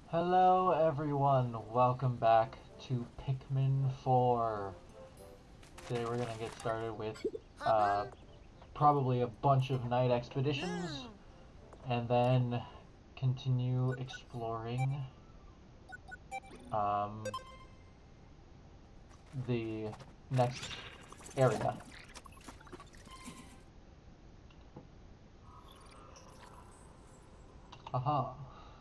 Hello everyone, welcome back to Pikmin 4. Today we're gonna get started with probably a bunch of night expeditions and then continue exploring the next area. Aha.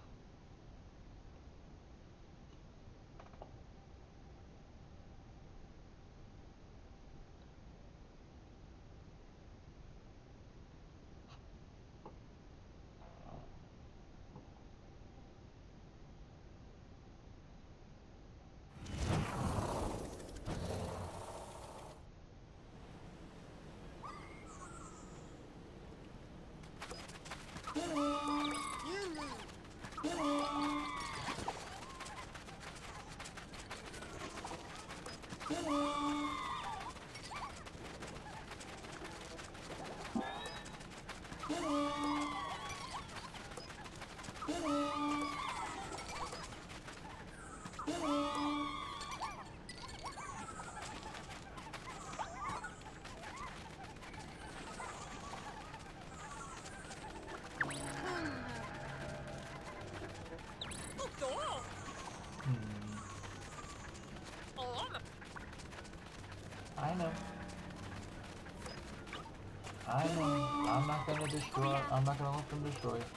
I know. I know. I'm not gonna destroy. I'm not gonna let them destroy it.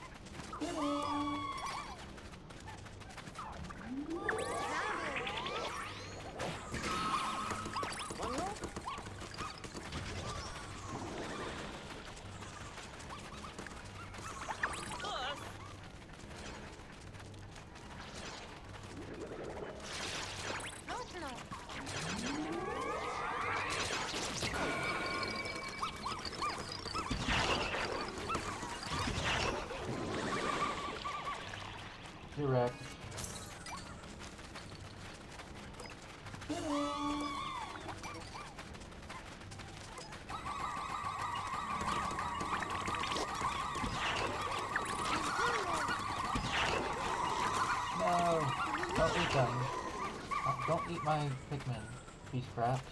Direct. No! Don't eat them. Don't eat my Pikmin, piece of crap.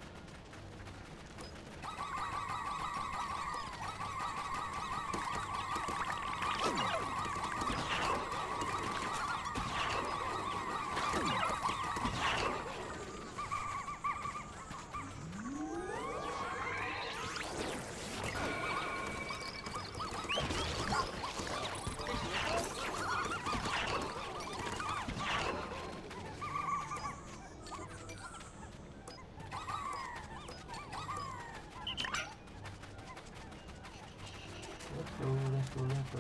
Let's go.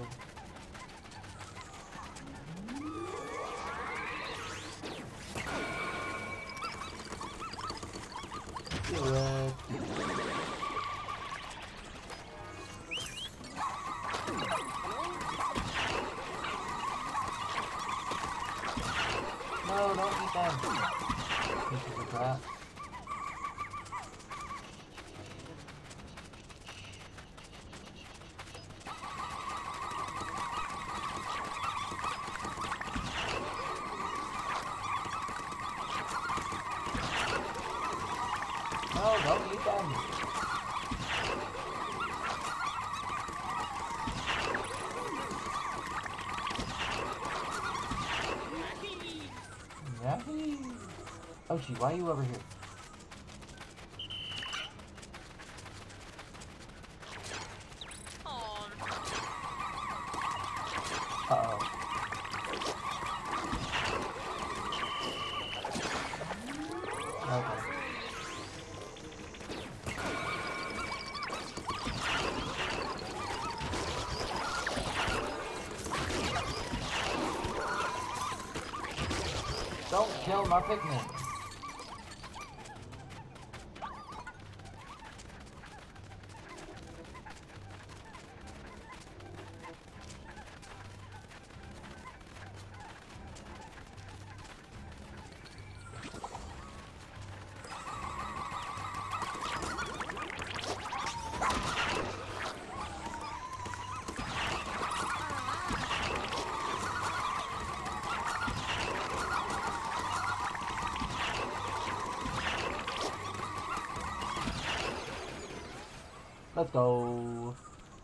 Direct. No, don't eat them. Pieces of crap. No, don't eat them. Yahoo! Oh gee, why are you over here? Uh-oh. Okay. Don't kill my Pikmin. Let's go.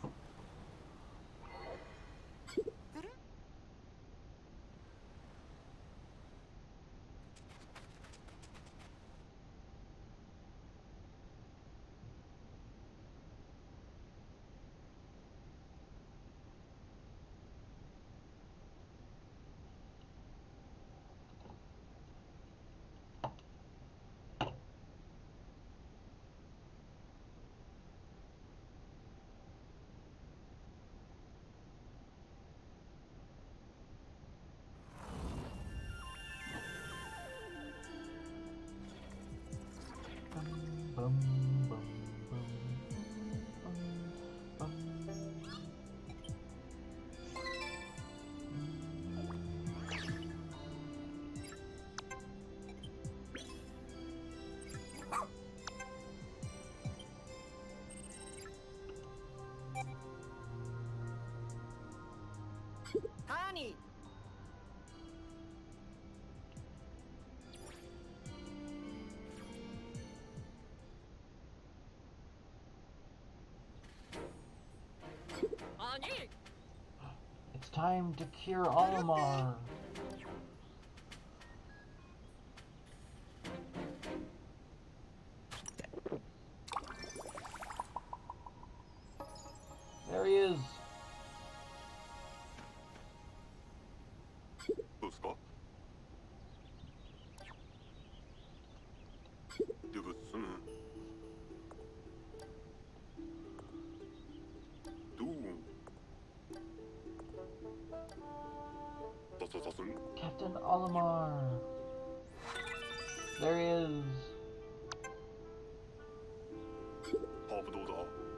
Bum, bum, bum, bum, bum. Honey! Honey! It's time to cure Olimar. There he is. どうですかでぶっすむどうさささすん Captain Olimar. There he is. ハーブどうだ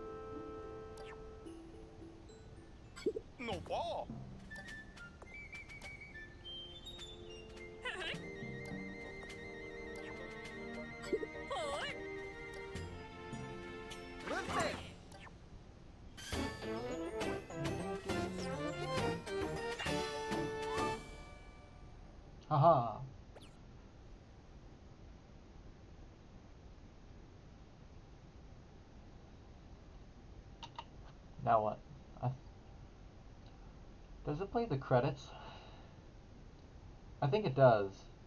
のば Lucy! Haha. Now what? Does it play the credits? I think it does.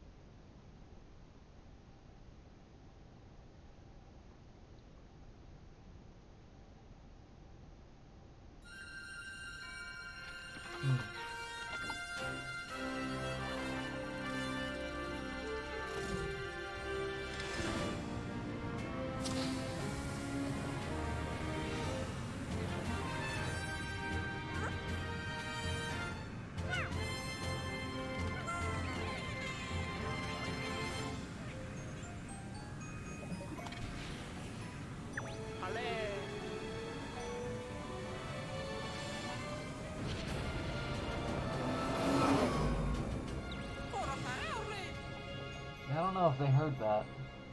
Hmm. I don't know if they heard that.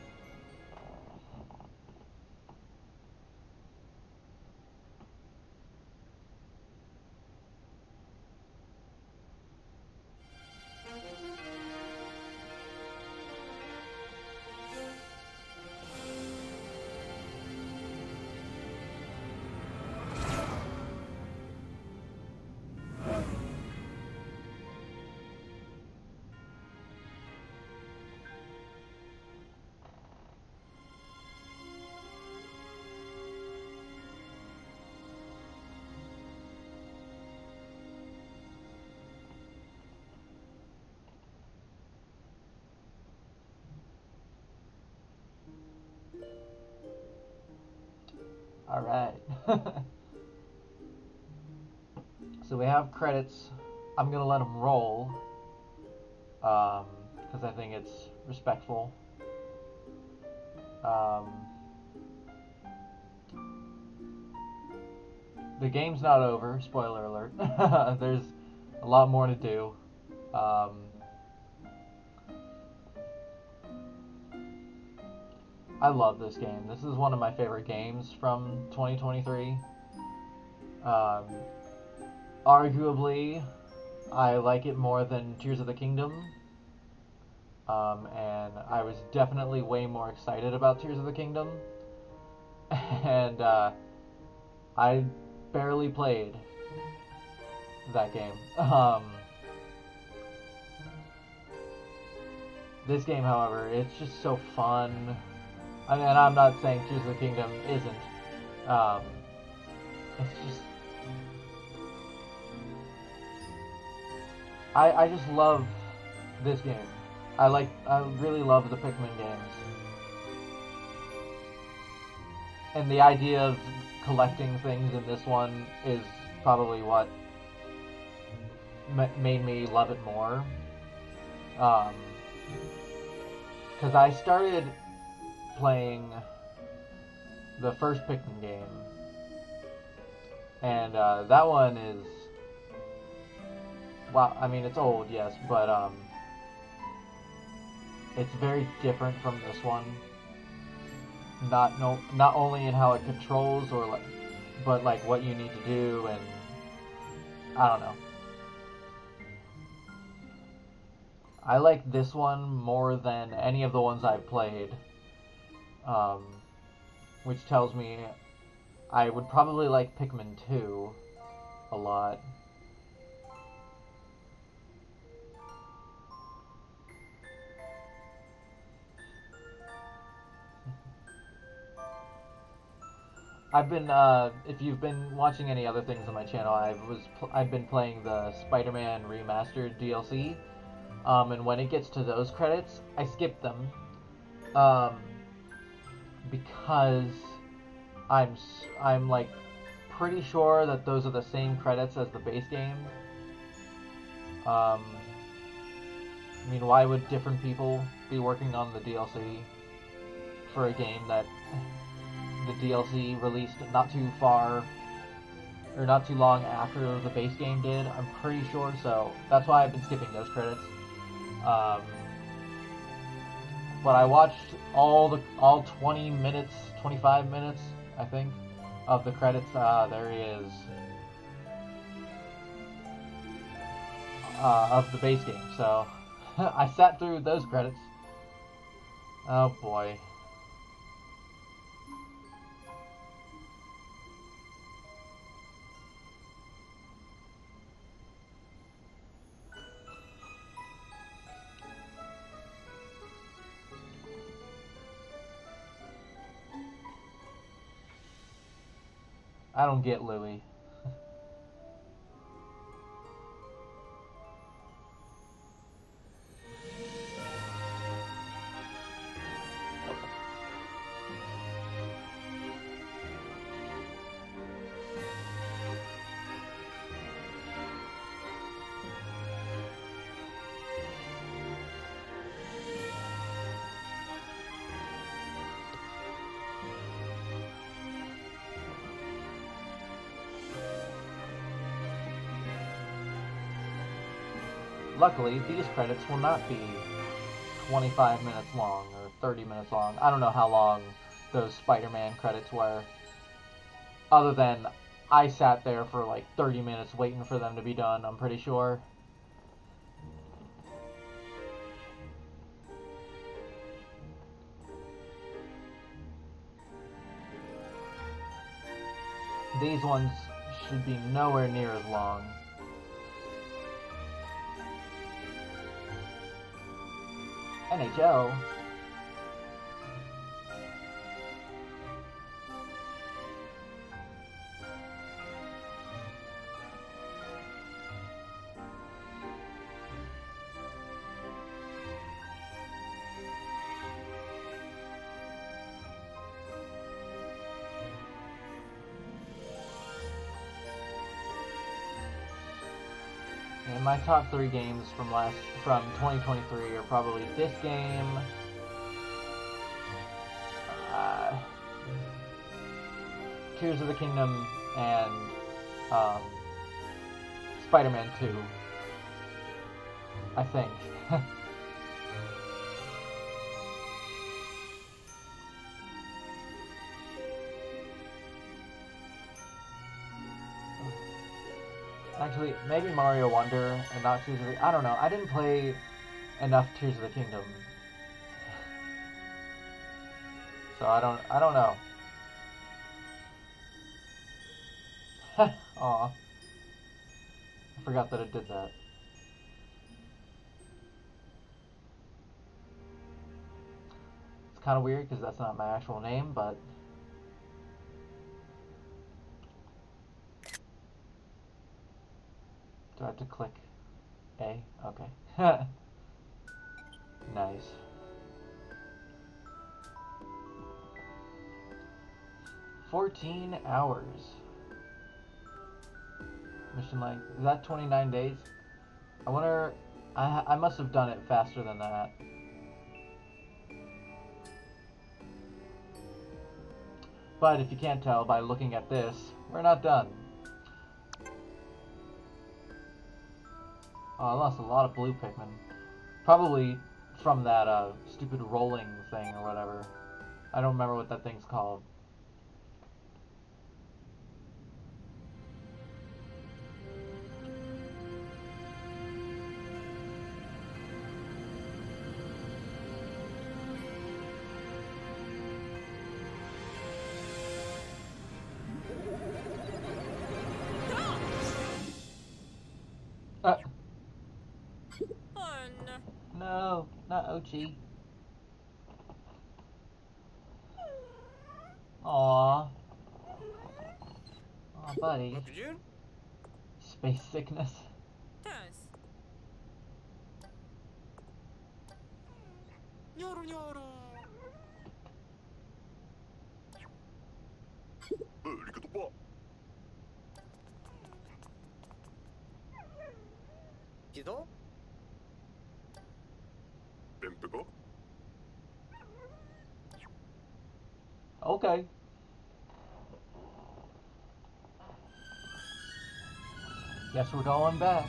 Alright. So we have credits. I'm gonna let them roll. Because I think it's respectful. The game's not over, spoiler alert. There's a lot more to do. I love this game. This is one of my favorite games from 2023. Arguably, I like it more than Tears of the Kingdom. And I was definitely way more excited about Tears of the Kingdom. And I barely played that game. This game, however, it's just so fun. I mean, and I'm not saying Tears of the Kingdom isn't. It's just... I just love this game. I really love the Pikmin games. And the idea of collecting things in this one is probably what made me love it more. Because I started playing the first Pikmin game, and that one is, well, I mean, it's old, yes, but it's very different from this one. Not only in how it controls, but like what you need to do, and I don't know. I like this one more than any of the ones I've played, which tells me I would probably like Pikmin 2 a lot. I've been, if you've been watching any other things on my channel, I've been playing the Spider-Man Remastered DLC, and when it gets to those credits, I skip them, because I'm like pretty sure that those are the same credits as the base game. I mean, why would different people be working on the DLC for a game that the DLC released not too long after the base game did? I'm pretty sure, so that's why I've been skipping those credits. But I watched all 20 minutes, 25 minutes, I think, of the credits. There he is. Of the base game, so I sat through those credits. Oh boy. I don't get Louie. Luckily, these credits will not be 25 minutes long or 30 minutes long. I don't know how long those Spider-Man credits were. Other than I sat there for like 30 minutes waiting for them to be done, I'm pretty sure. These ones should be nowhere near as long. NHL. And my top 3 games from 2023 are probably this game, Tears of the Kingdom, and Spider-Man 2, I think. Actually, maybe Mario Wonder and not Tears of the... I don't know. I didn't play enough Tears of the Kingdom. So I don't know. Aw. I forgot that it did that. It's kind of weird because that's not my actual name, but... Do I have to click A? Okay. Nice. "14 hours. Mission length. Is that 29 days? I wonder... I must have done it faster than that. But if you can't tell by looking at this, we're not done. Oh, I lost a lot of blue Pikmin. Probably from that stupid rolling thing or whatever. I don't remember what that thing's called. No, not Oatchi. Aww. Aw, buddy. Space sickness. 리크도빠. 기도? 뱀빼가. Okay. Guess we're going back.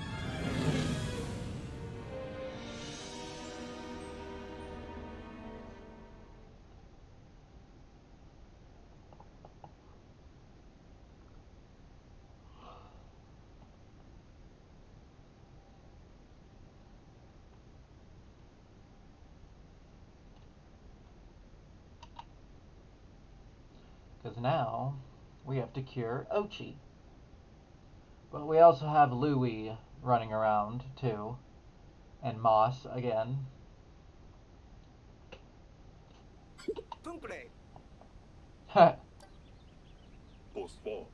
Because now we have to cure Oatchi. But we also have Louie running around too. And Moss again. 뚱그레. 버스버.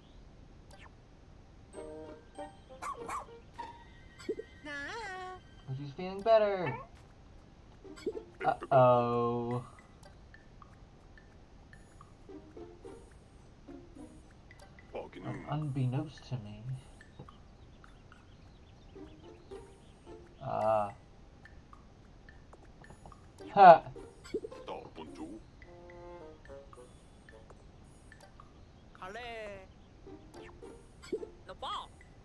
Oatchi's feeling better. Uh-oh. Unbeknownst to me. Ah. Ha! 나 먼저. 갈래. 너 봐.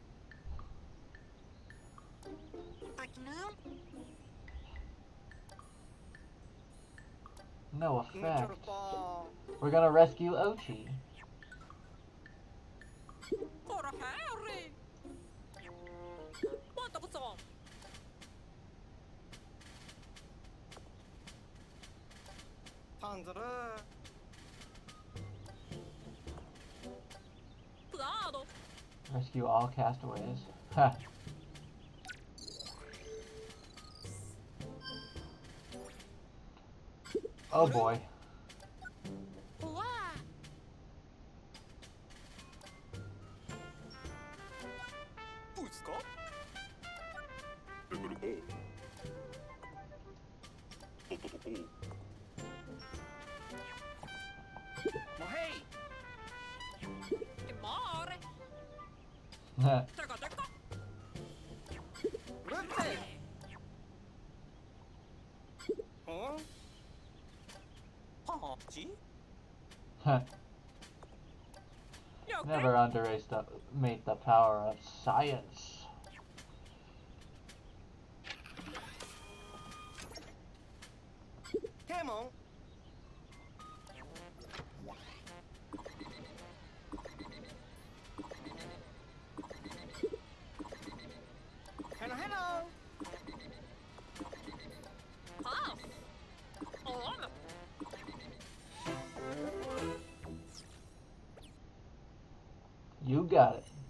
No effect. 봐. We're gonna rescue Oatchi. 뭐라 해, 우리. 뭐 어떤 거 탄저를. Cuidado. Rescue all castaways. Ha! Oh boy. 뱀으로고. 또또또또. 뭐해? 뭐래? 잠깐. 그렇지. 어? 없지? Never underestimate the power of science. 태몽. Hello. You got it.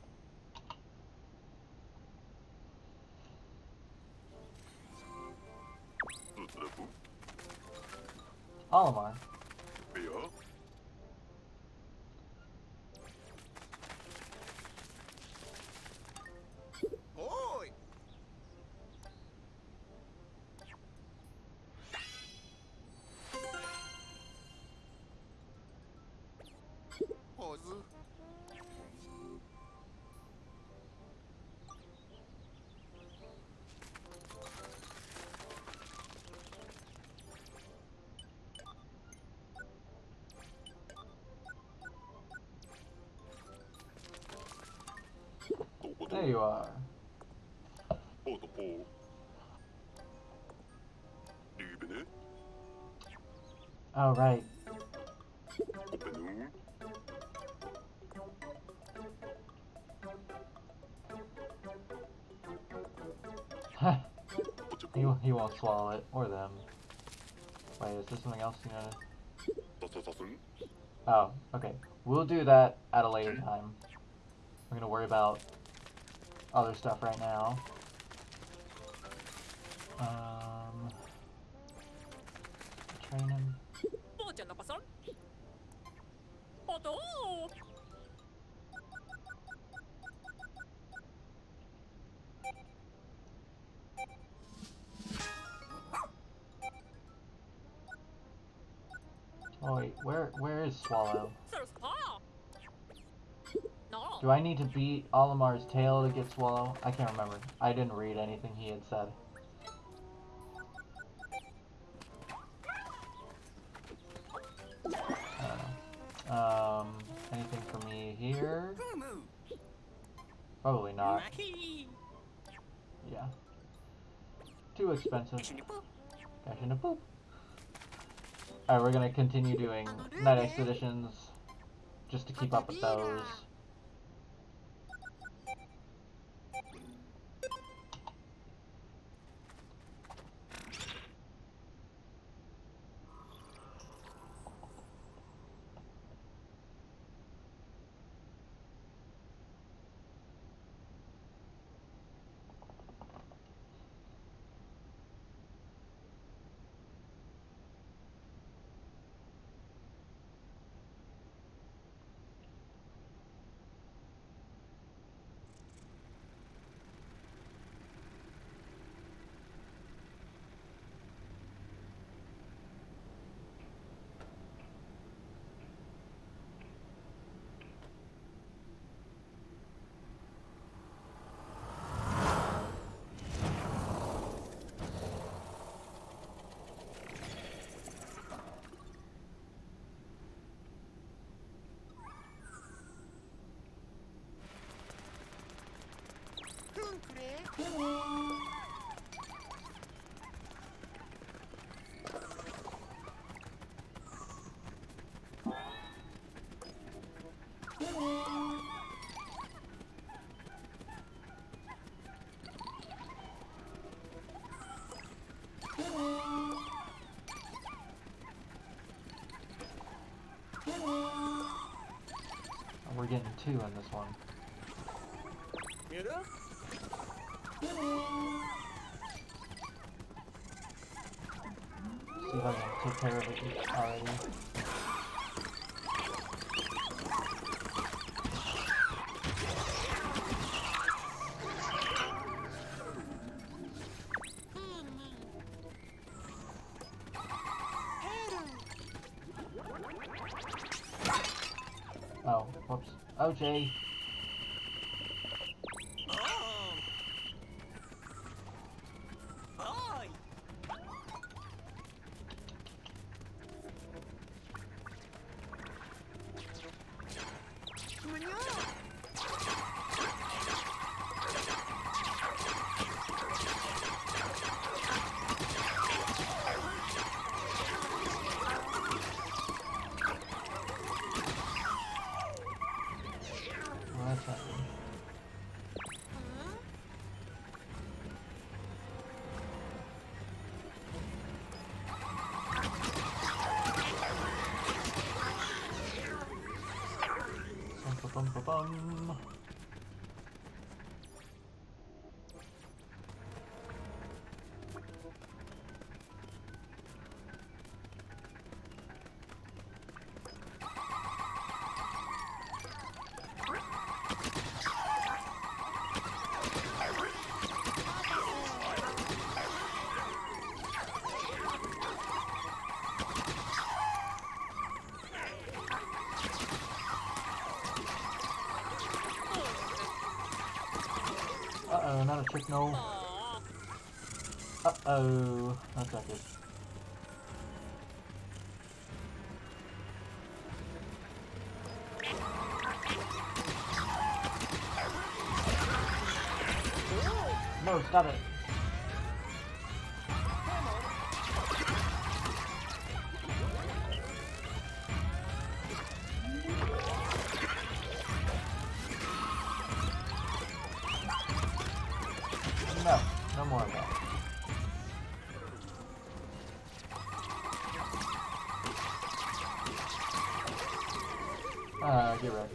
Olimar. Beer. Oi! Ozu. There you are. Otopo. Libene. Oh, right. Openu. he won't swallow it, or them. Wait, is there something else you noticed? Sasasasun. Oh, okay. We'll do that at a later time. We're gonna worry about other stuff right now. Train him. Bojan apa son? Odo. Oh wait, where is Swallow? There's pa. No. Do I need to beat Olimar's tail to get Swallow? I can't remember. I didn't read anything he had said. I don't know. Anything for me here? Probably not. Yeah. Too expensive. Cash in a poop. Alright, we're gonna continue doing night expeditions just to keep up with those. We're getting 2 in this one. Mira? See if I can take care of it already. Oh, whoops. OJ! Oi! Well, that's not good. Bum, bum, bum. electric, no. 어. Uh-oh. That's not good. No, stop it. No, no more of that. Get wrecked.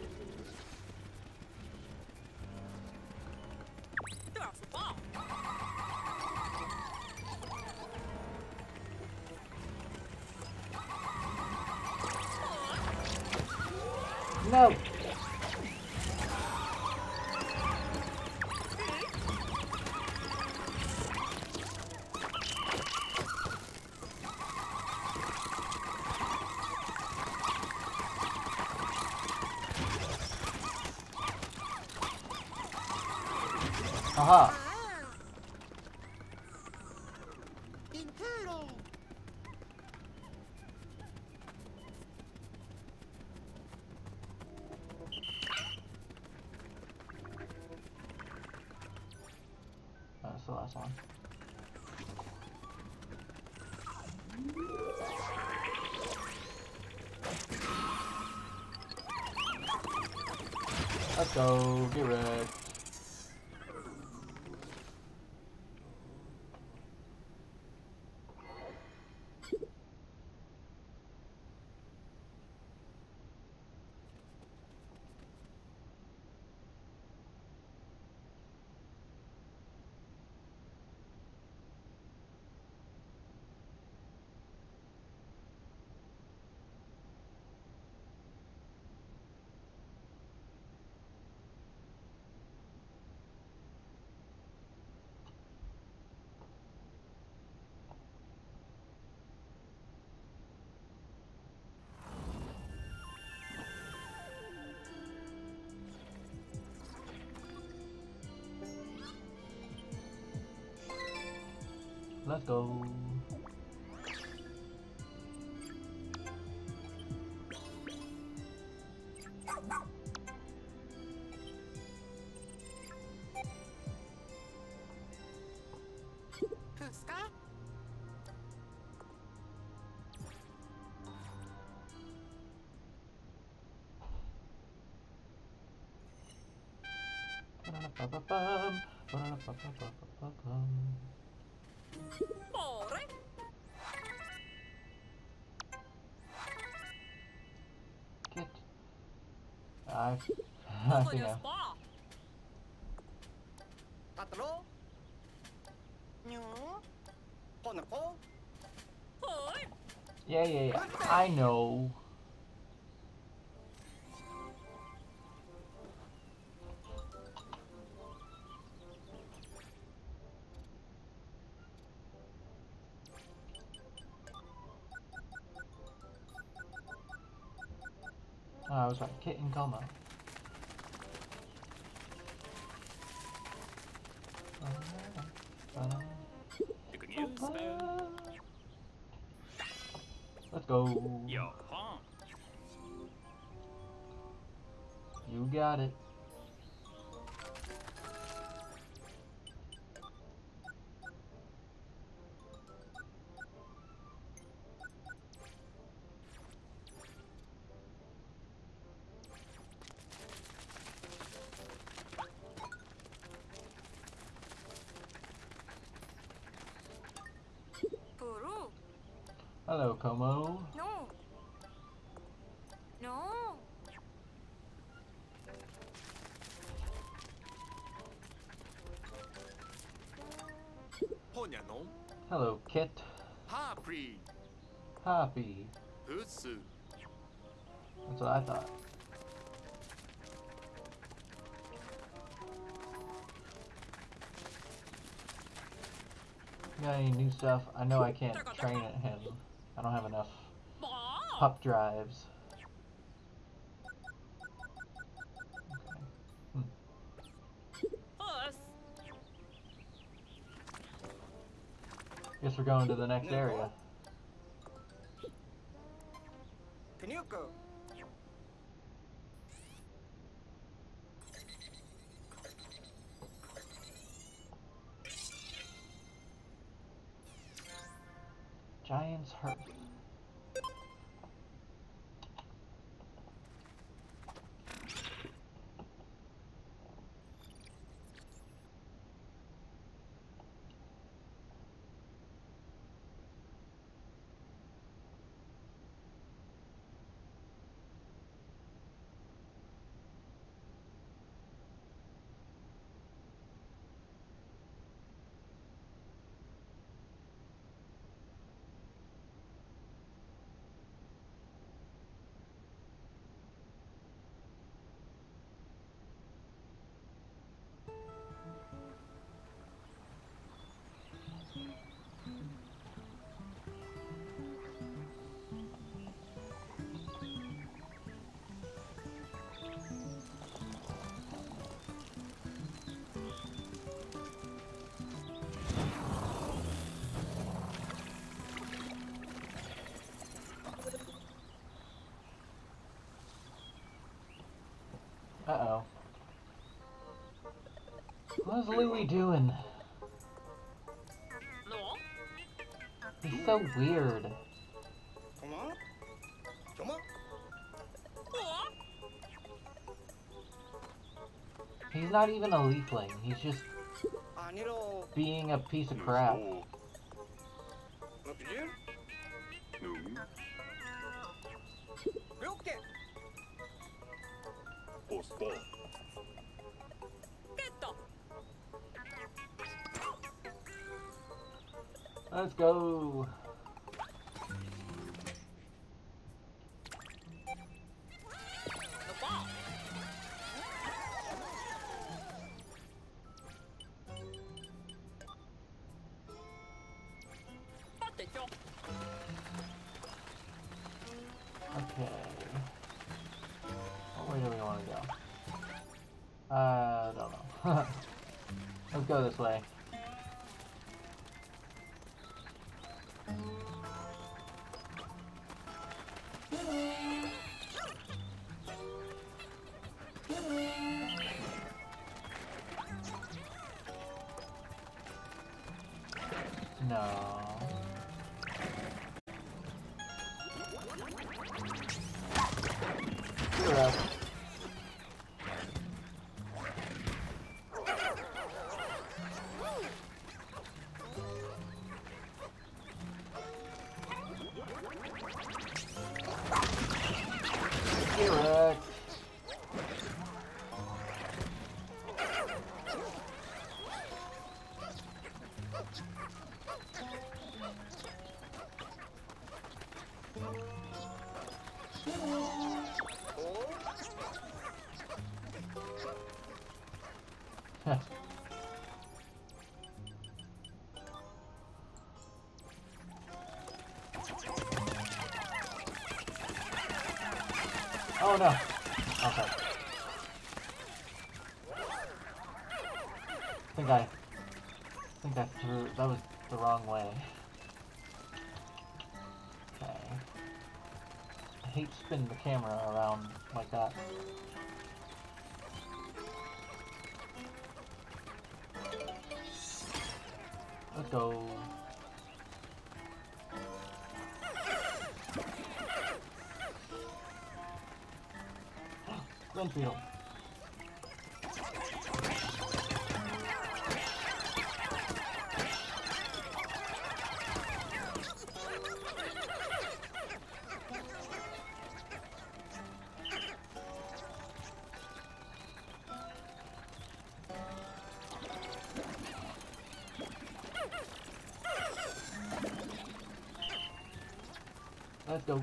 들어왔어. 어. No! Aha! 인테로. That's the last one. Let's go, get wrecked. Let's go. 그스카? Ba-da-da-ba-ba-bum, ba-da-da-ba-ba-ba-ba-bum. 뭐래? Get. I think I. 봐. Tatlo? Nyo? Ponako? 헐. Yeah. I know. Oh, I was right. Kit in coma. Let's go. You got it. 부루. Hello, Como. No. No. Ponyanom? Hello, Kit. Happy? Happy. Hutsu? That's what I thought. Got any new stuff? I know I can't train at him. I don't have enough 뭐? pup drives. 허스. Guess we're going to the next area. Pinuko. Giant's Hearth. Uh-oh. What's Louie doing? No. He's so weird. Come on. Come on. What? He's not even a leafling. He's just 아니로. being a piece of crap. 오, 너비지? 능, 몇 개? 포스터, 깼다. Let's go. 봐. 맞대죠. Okay. What way do we want to go? I don't know. Let's go this way. No. You're up. Direct. Oh no. Okay. I think I threw, that was the wrong way. Okay. I hate spinning the camera around like that. Let's go. Renfield. Let's go.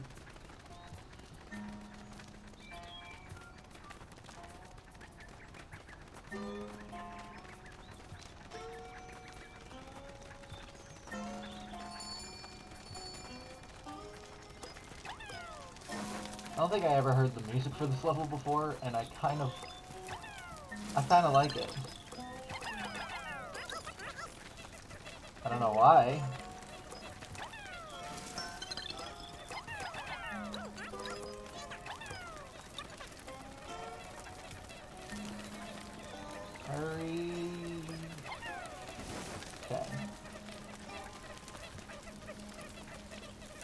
I don't think I ever heard the music for this level before, and I kind of like it. I don't know why.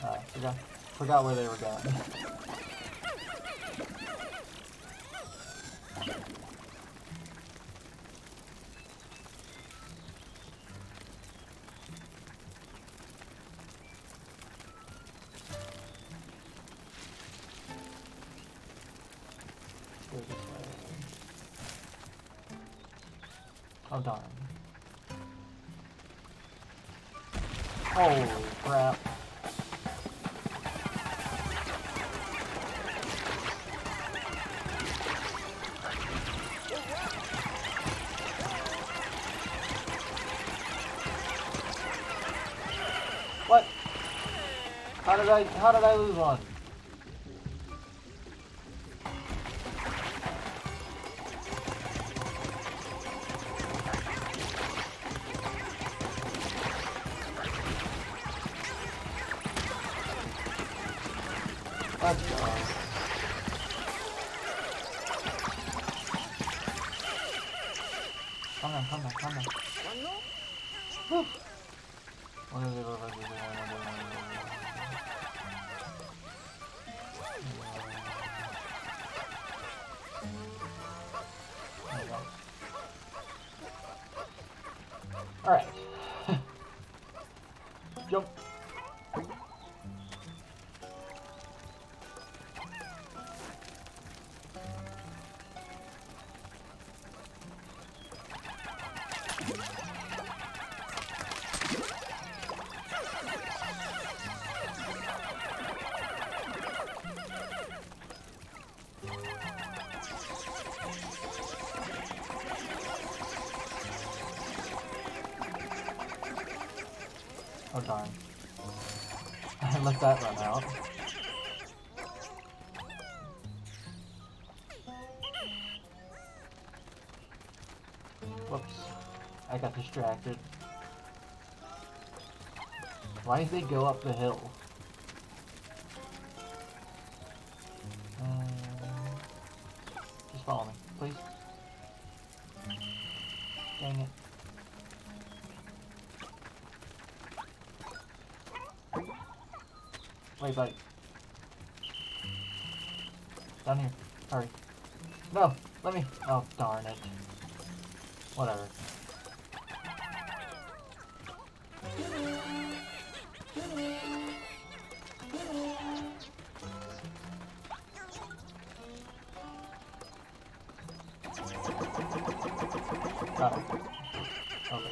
Forgot where they were going. Go this way. Oh darn. Holy crap. What? How did I lose one? Let's go. Come on. Whew. What is it? Alright. Jump. Oh darn. I let that run out. Whoops. I got distracted. Why did they go up the hill? Just follow me, please. Dang it. Wait, buddy. Down here. Hurry. No! Let me. Oh, darn it. Whatever. Oh. Okay.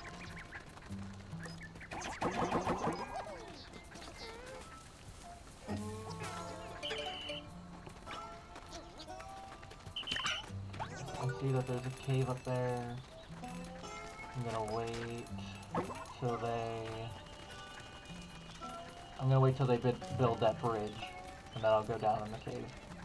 I see that there's a cave up there. I'm gonna wait till they... I'm gonna wait till they build that bridge, and then I'll go down in the cave.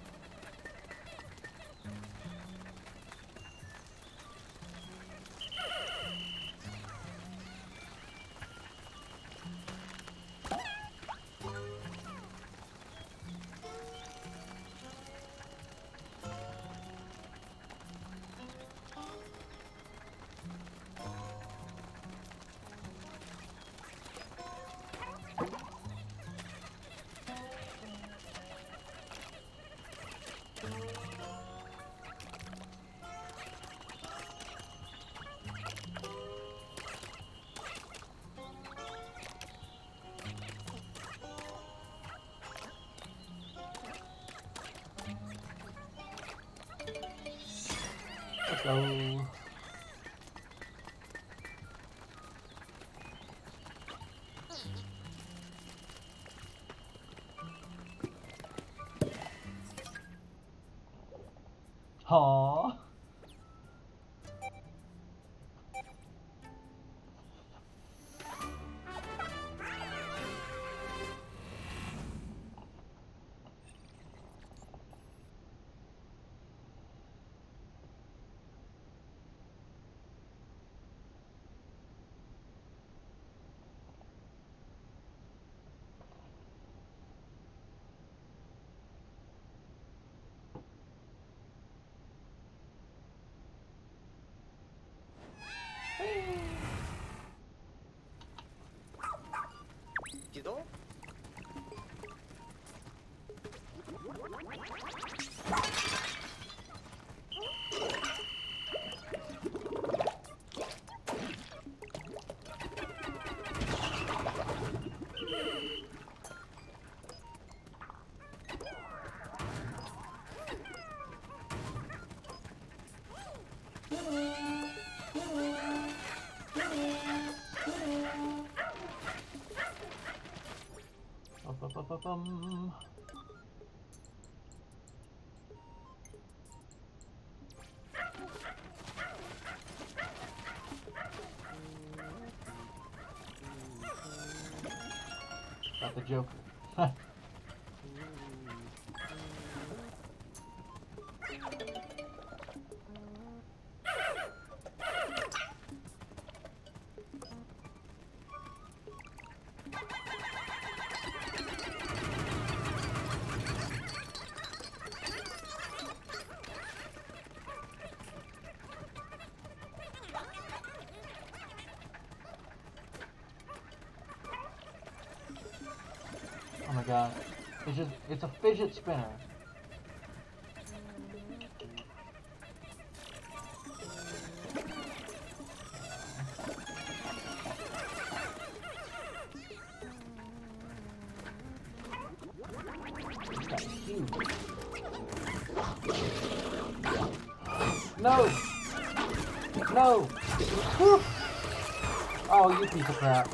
Let's go. Aww. Bum. Got the Joker. Oh my god. It's a fidget spinner. This guy's huge. No! No! Whew. Oh, you piece of crap.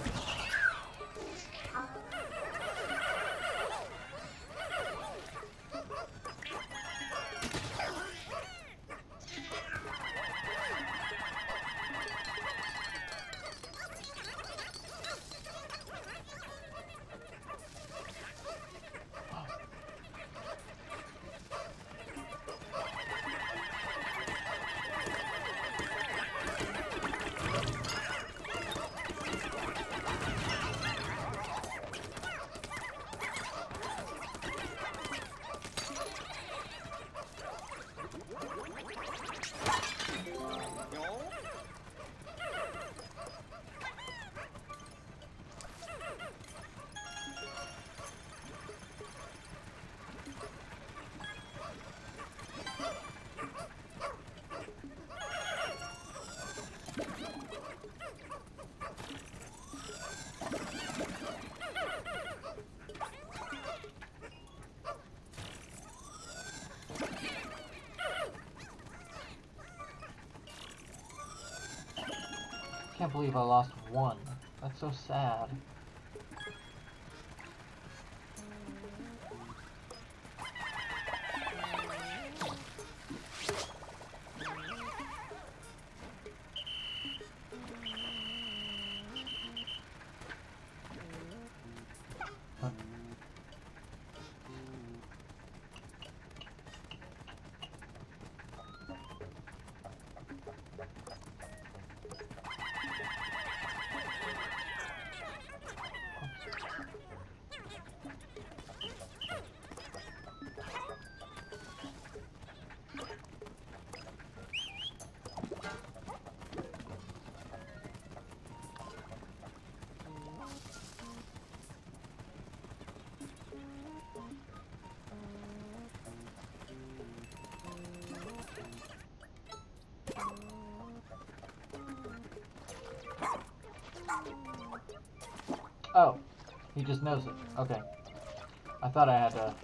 I can't believe I lost one. That's so sad. Huh. Oh, he just knows it. Okay. I thought I had to...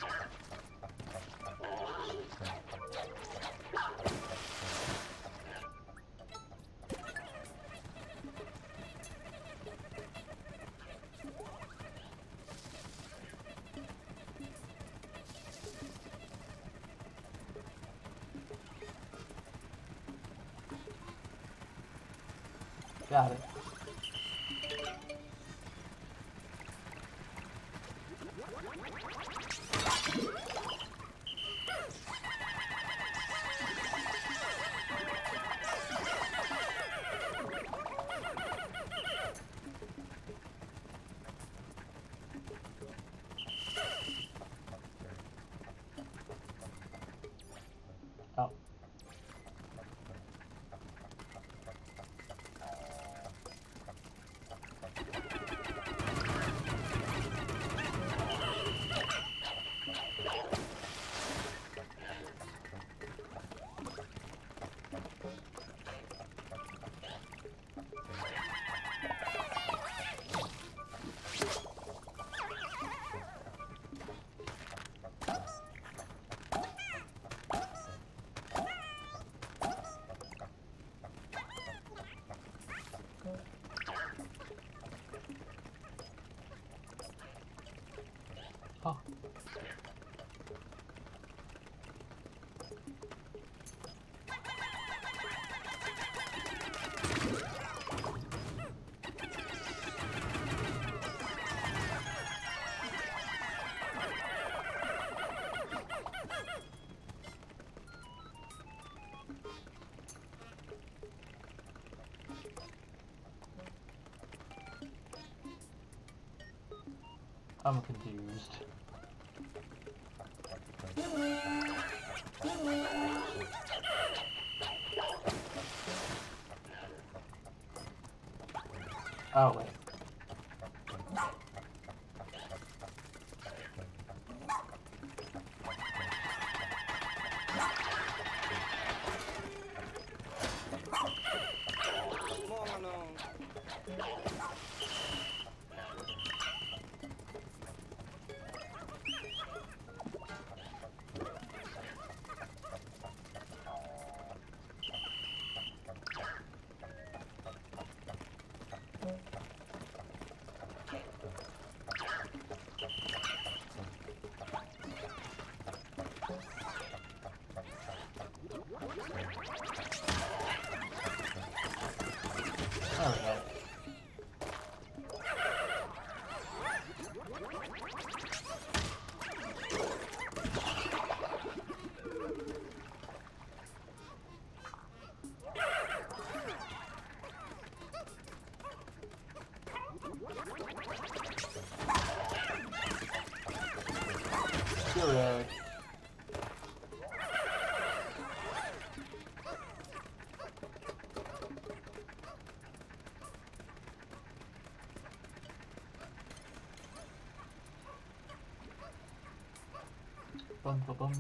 Got it. Oh. Oh. I'm confused. Oh, wait. There we go. Good. Bum ba bum.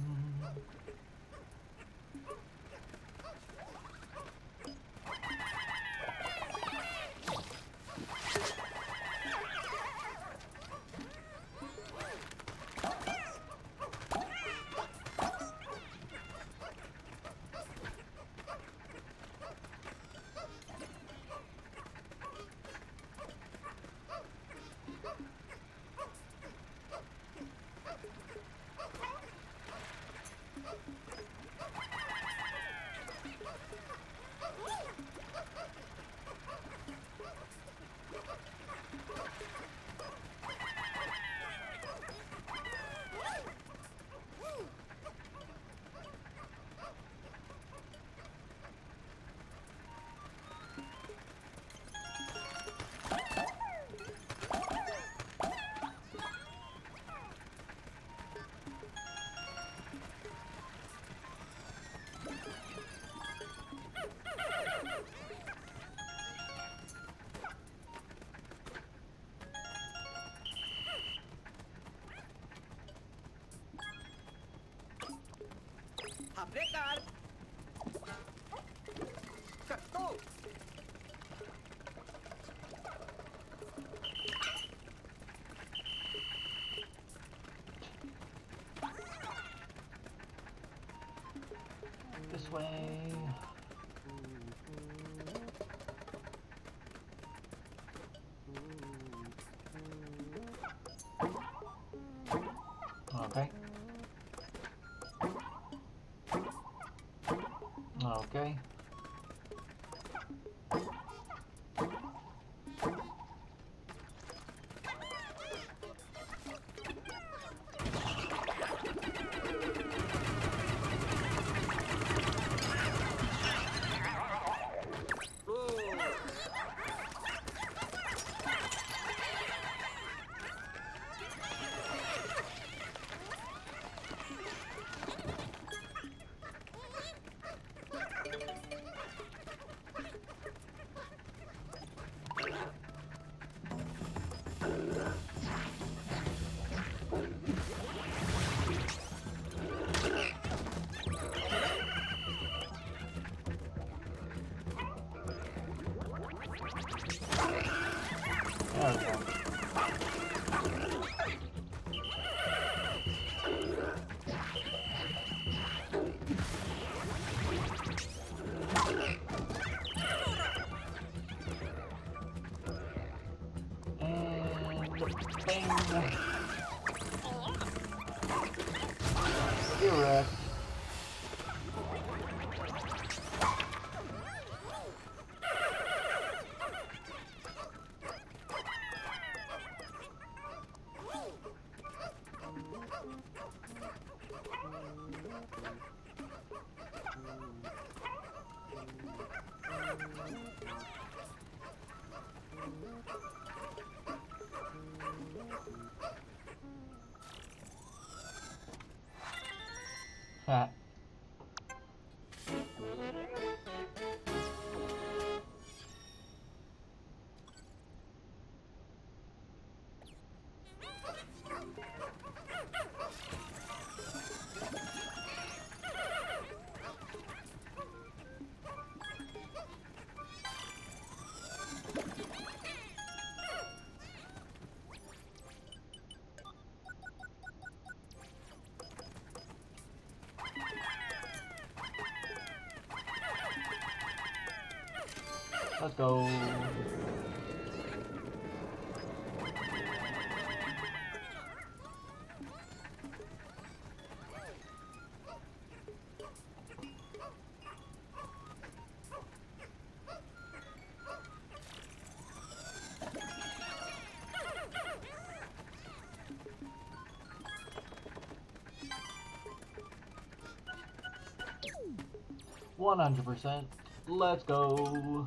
Aplicar. Go. This way. Okay. Okay. There we go. And bang. Get wrecked. Ha. Let's go. $100%. Let's go.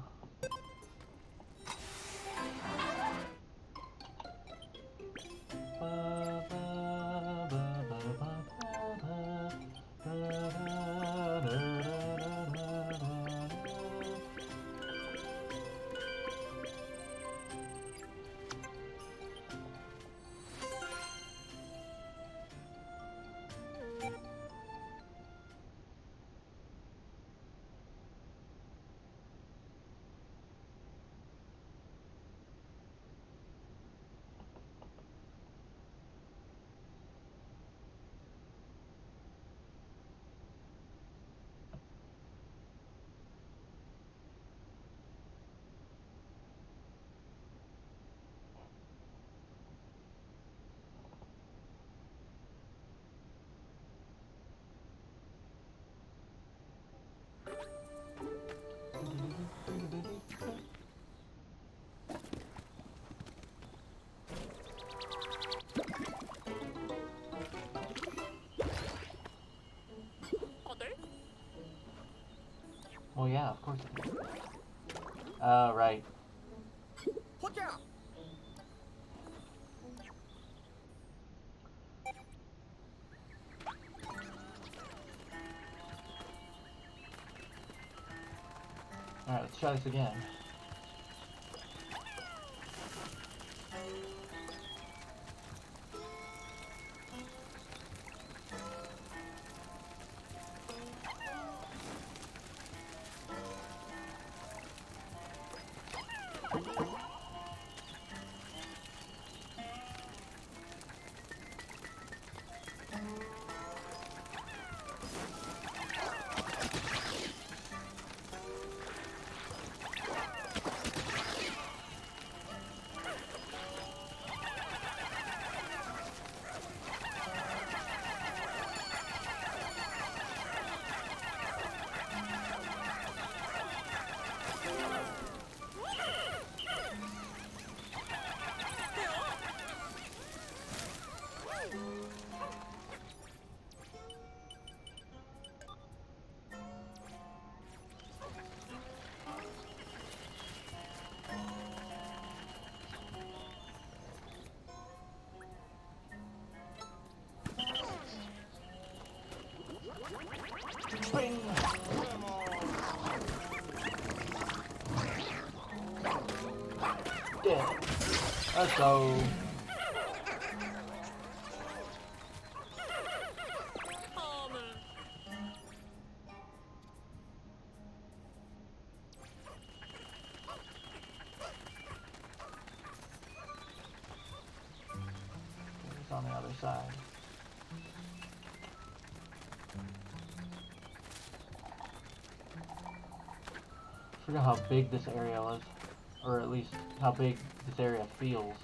어들? Well, yeah, of course it is. Right. 호자. Alright, let's try this again. Bing! Dead. Let's go. 어물. It's on the other side. I forgot how big this area was, or at least how big this area feels.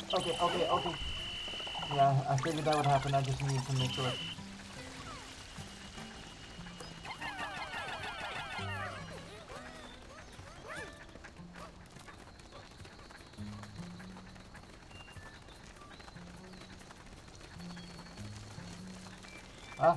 Okay, okay, okay. Yeah, I figured that would happen. I just needed to make sure. Ah.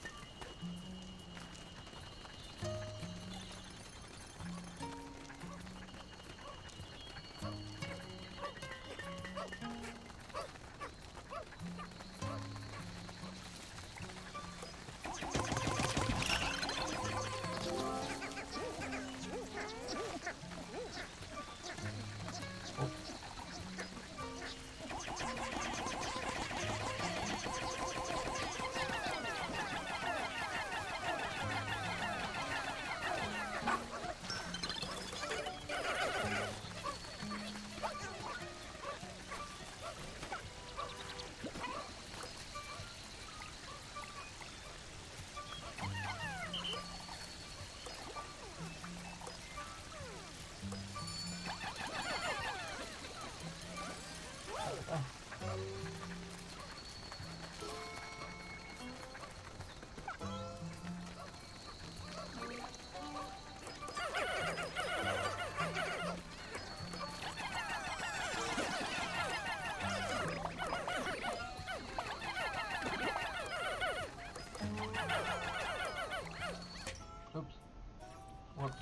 Oops. Whoops.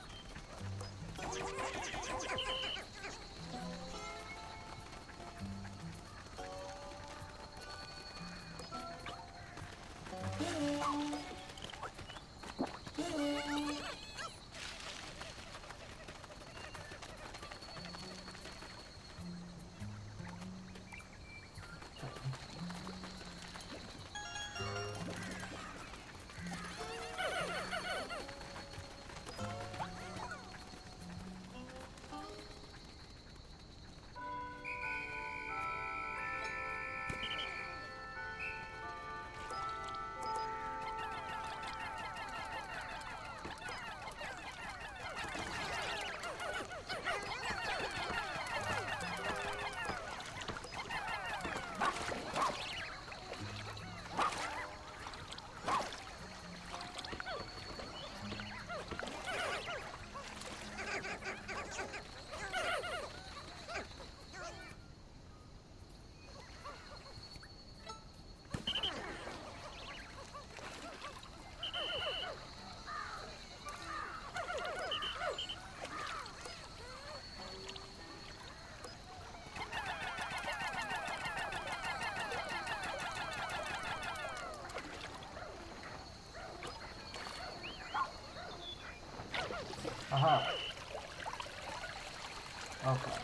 Aha. Okay.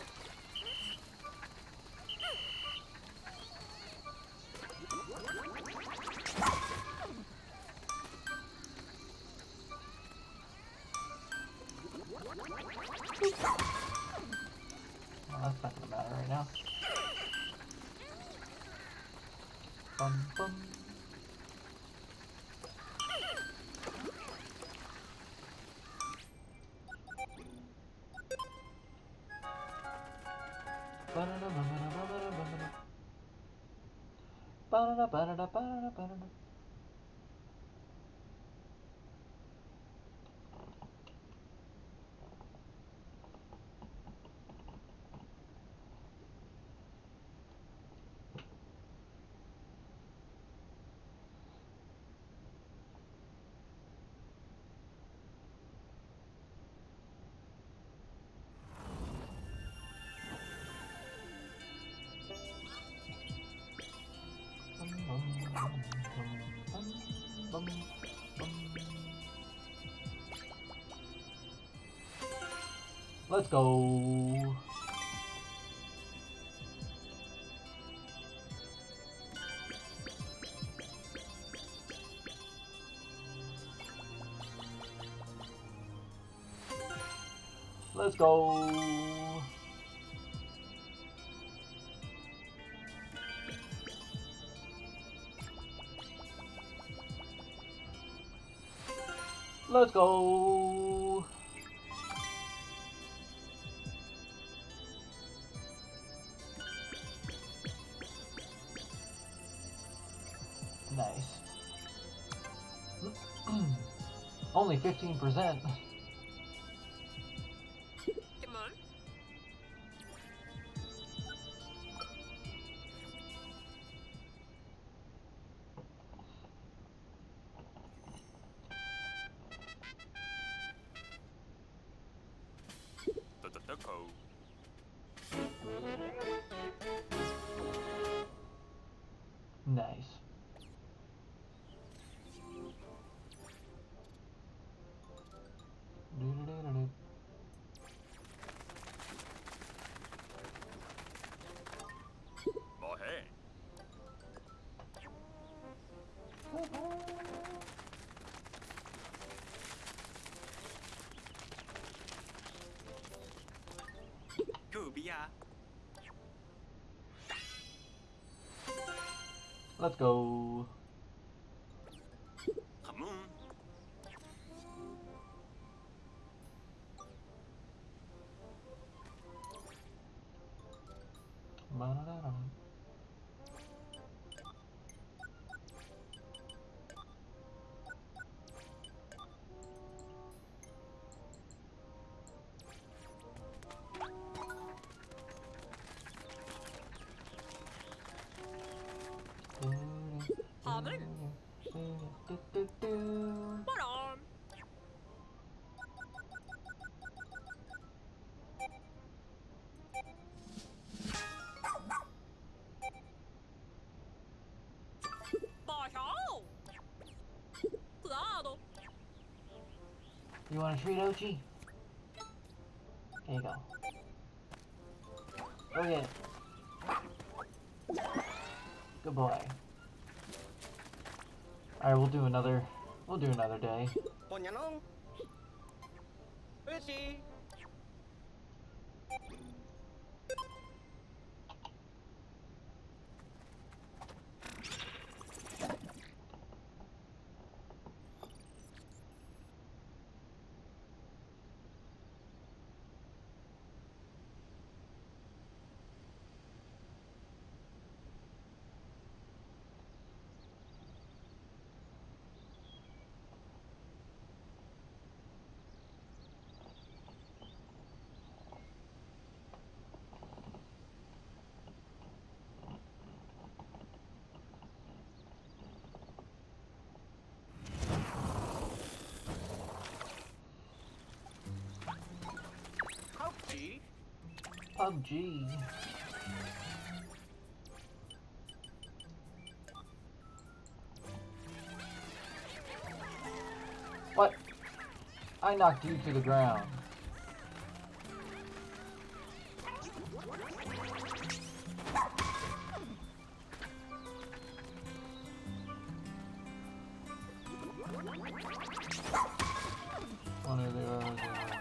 Well, that's not gonna matter right now. Bum bum. Let's go. Let's go. Let's go. Nice. Only 15%. Come on. Tatataco. Nice. Do-do-do-do-do. 뭐해? 구비야. Let's go. 가문. Ba-da-da-da. 밤은? Do-do-do-do. 바람. 마셔. Claro. You want a treat, Ochi? Here you go. Go get it. Good boy. Alright, we'll do another day. Poñanong. Fishy. Ouchie. PUBG. What? I knocked you to the ground. One of the others.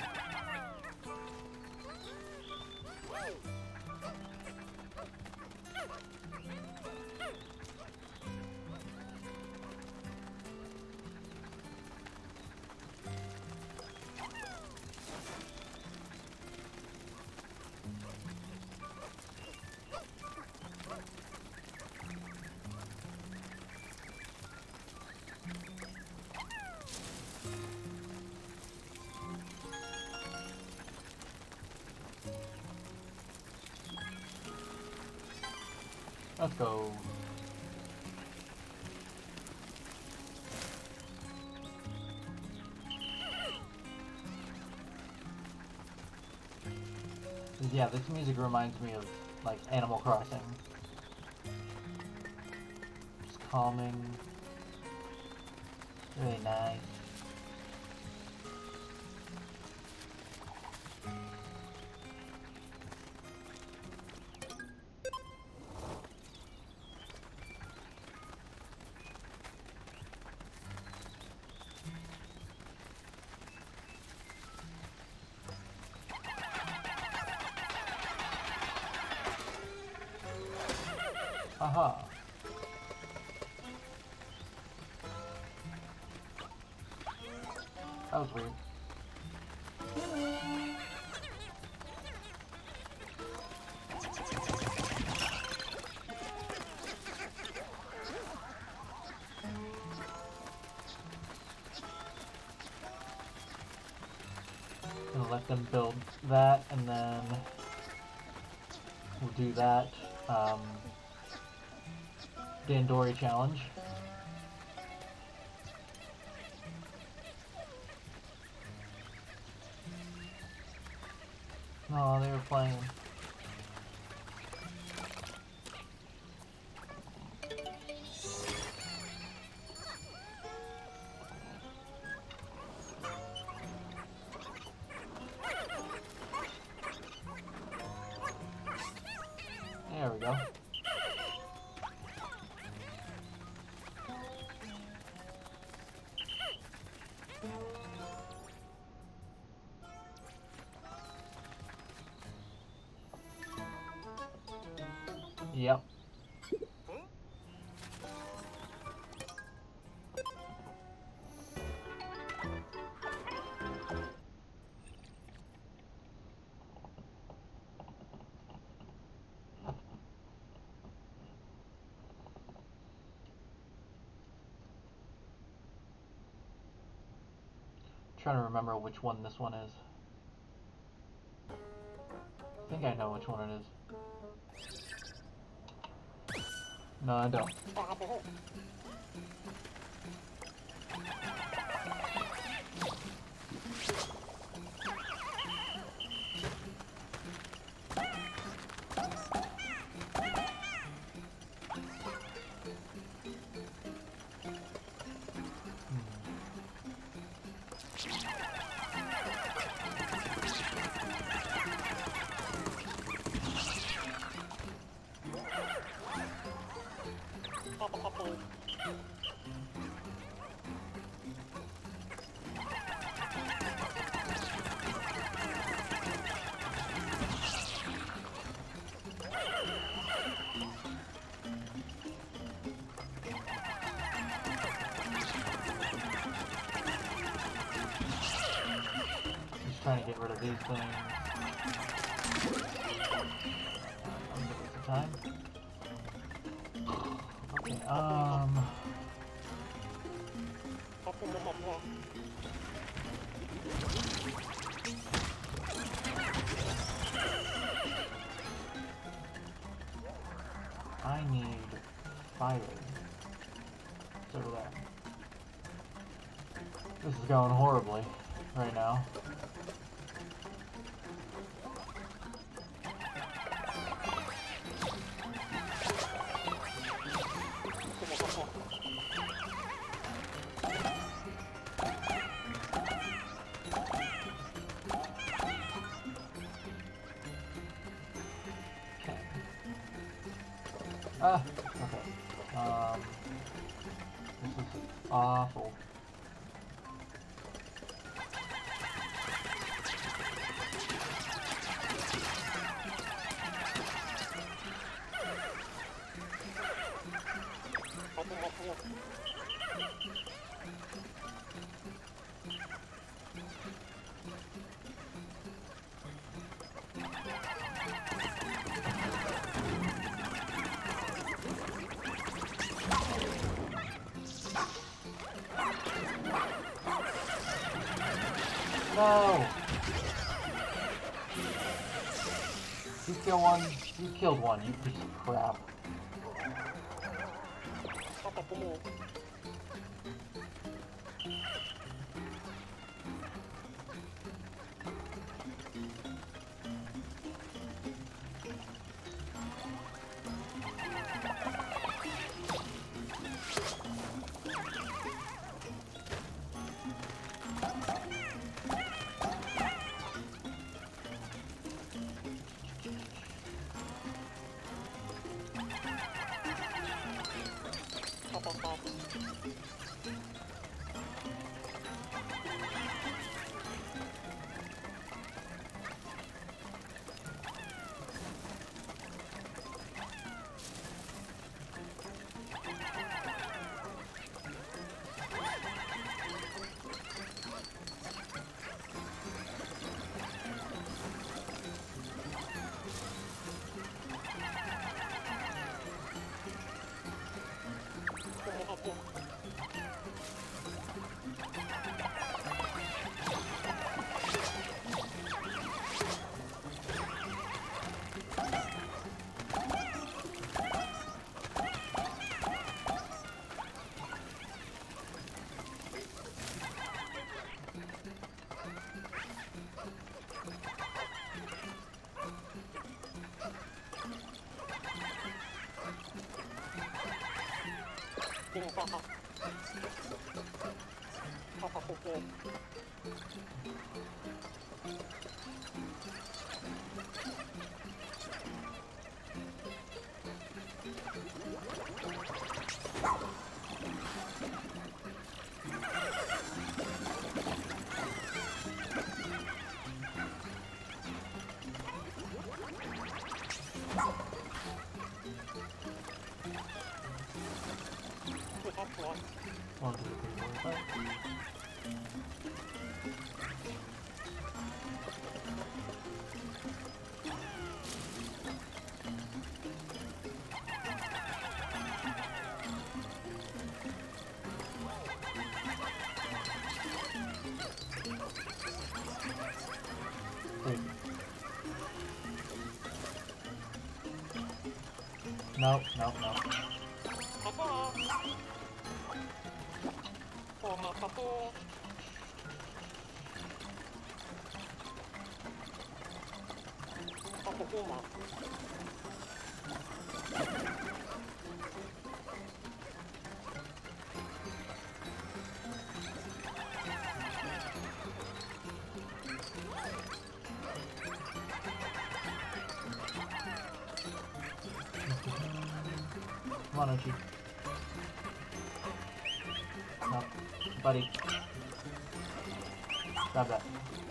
Let's go. Yeah, this music reminds me of like Animal Crossing. It's calming. Really nice. Aha. That was weird. let them build that, and then we'll do that Dandori challenge. Oh, they were playing. There we go. Yep. Trying to remember which one this one is. I think I know which one it is. No, I don't. Just trying to get rid of these things. I'm gonna waste the time. Okay, I need fire. It's over there. This is going horribly right now. Ah, okay. This is awful. No! You kill one, you killed one, you piece of crap. One, two, three, four, five. Wait. No, no, no. Come on, Ochi. No. Buddy. Grab that.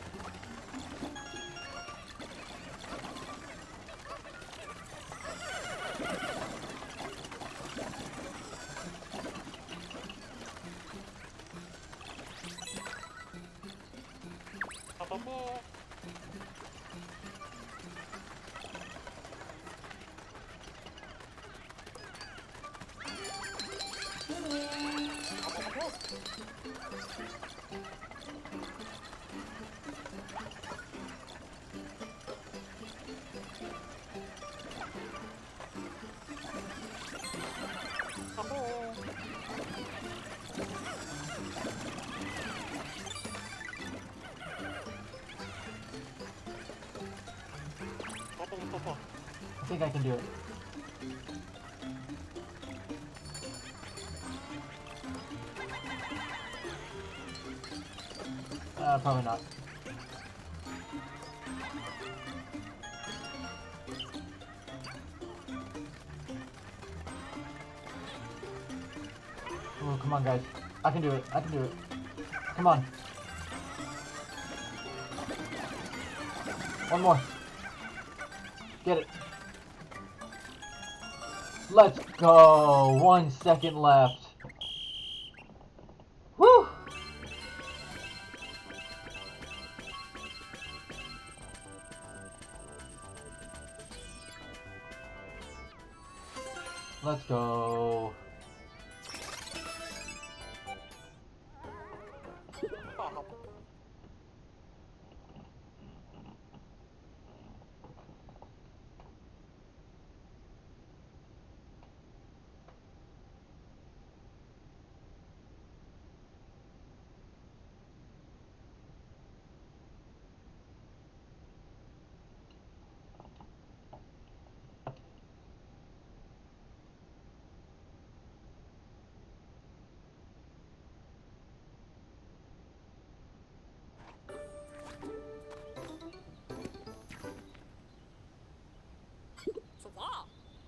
I think I can do it. Probably not. Oh, come on, guys. I can do it. I can do it. Come on. One more. Get it. Let's go. 1 second left. Woo! Let's go. 좋아.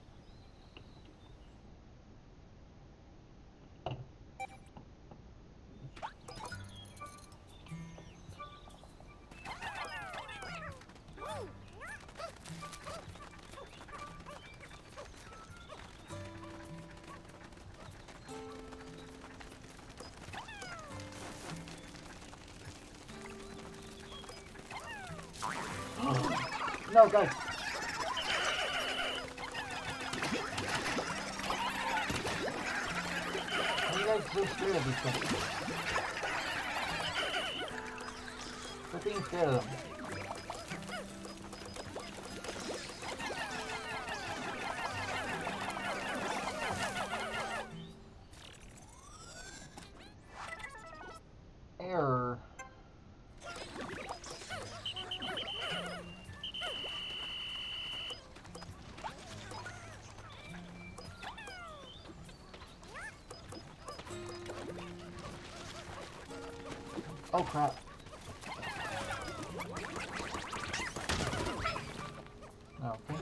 No, guys. Why are you guys so scared of these things? Quit being scared of them. Error. Oh crap. Okay.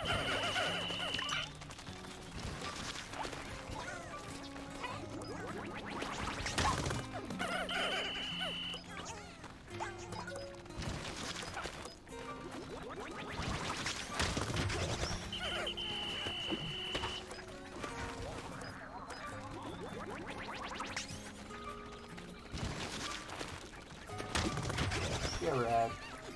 Get wrecked.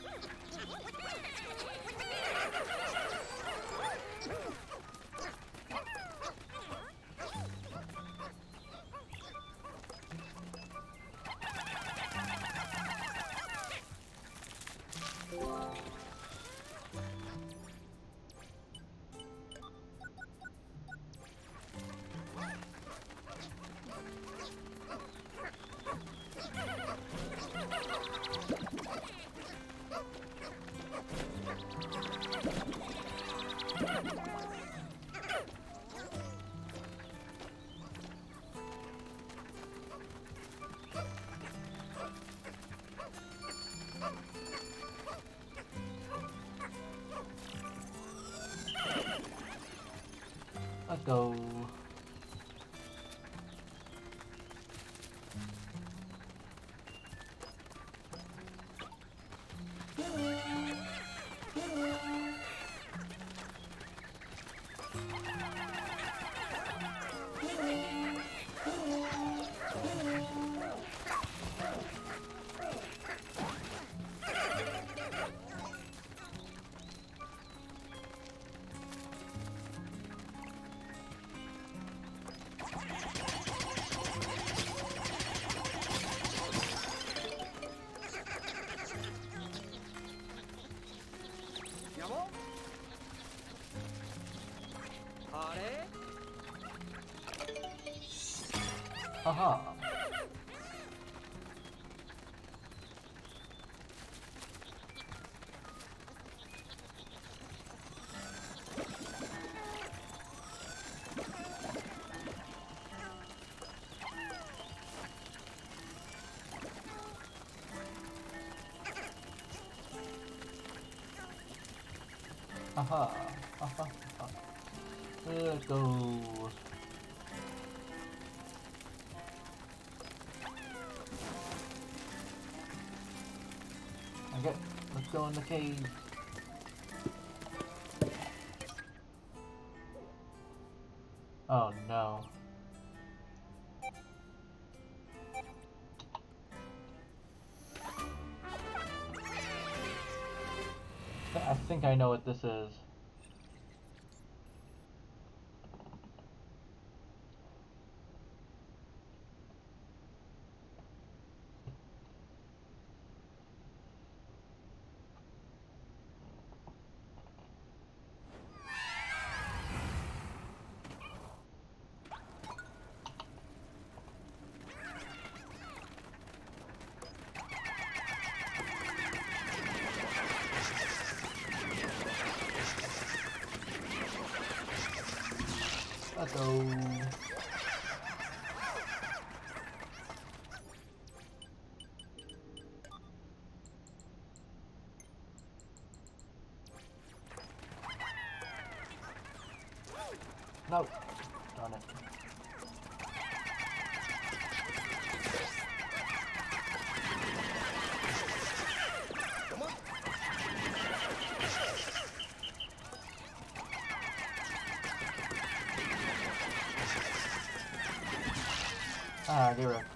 Let's go. Yamo? Are? Haha. Aha. Aha. Let's go. Okay, let's go in the cave. Oh no. I think I know what this is. Let's go. No. Darn it. Ah, get wrecked.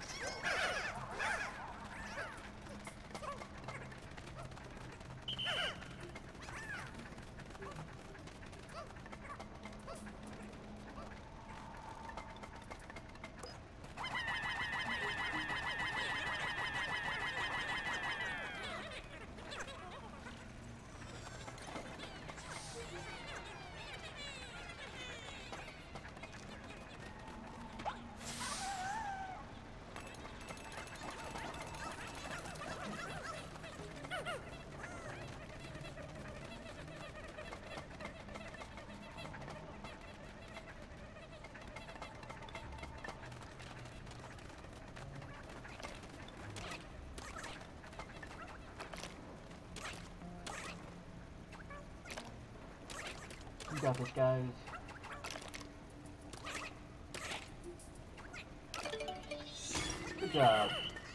You got this, guys. Good job.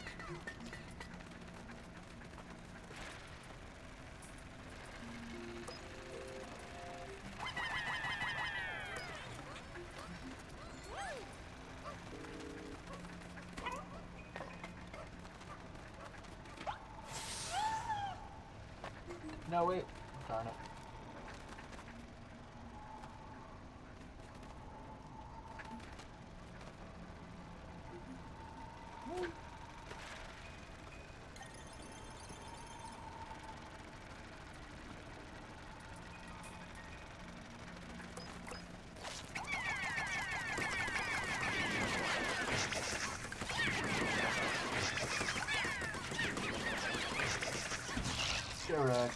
No, wait. Darn it. Get wrecked.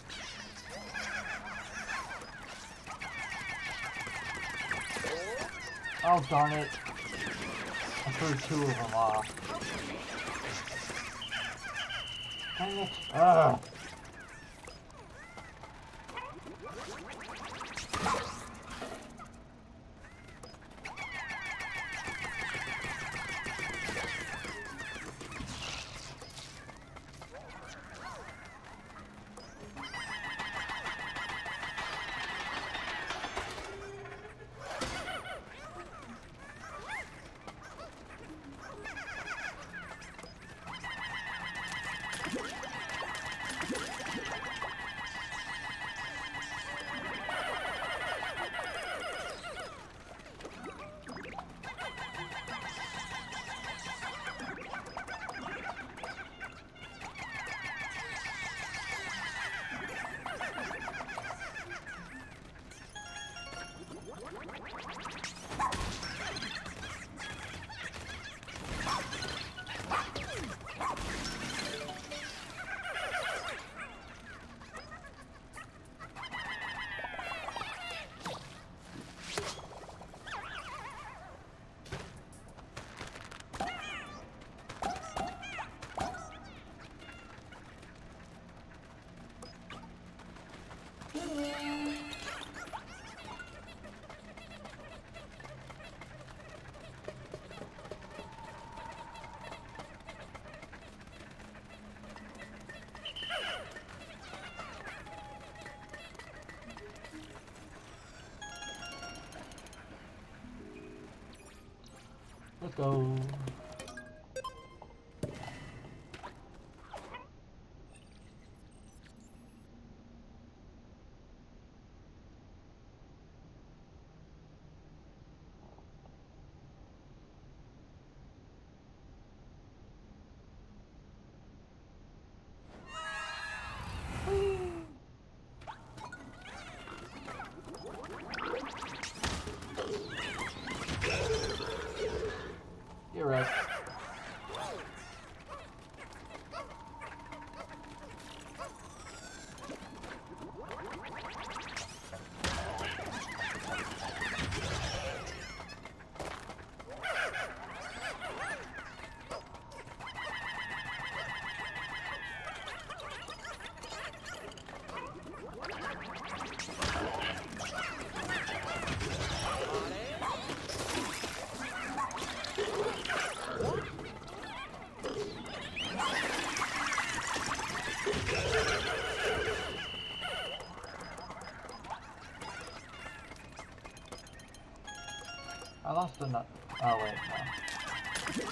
Oh, darn it. I threw two of them off. Dang it. Ugh. Let's go. You're right. I lost a nut. Oh wait, no.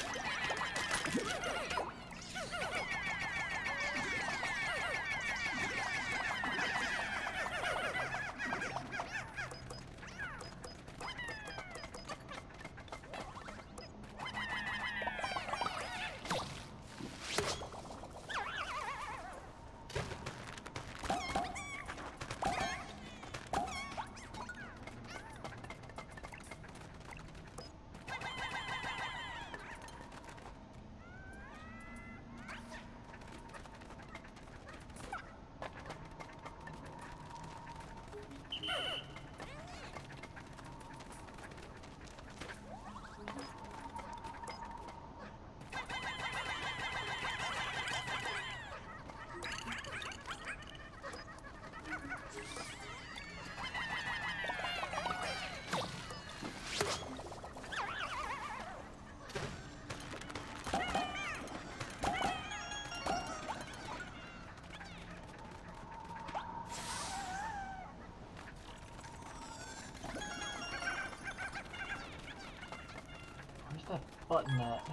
button at?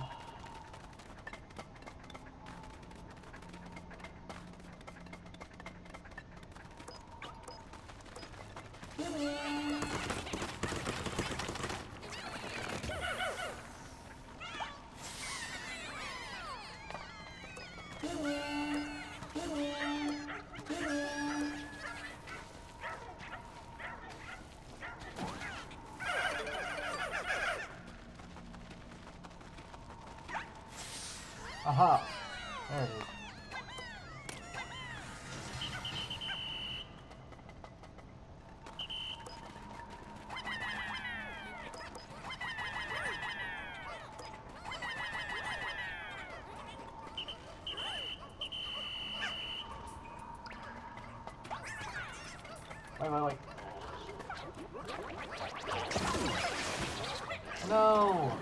Aha! There it is. Wait. No!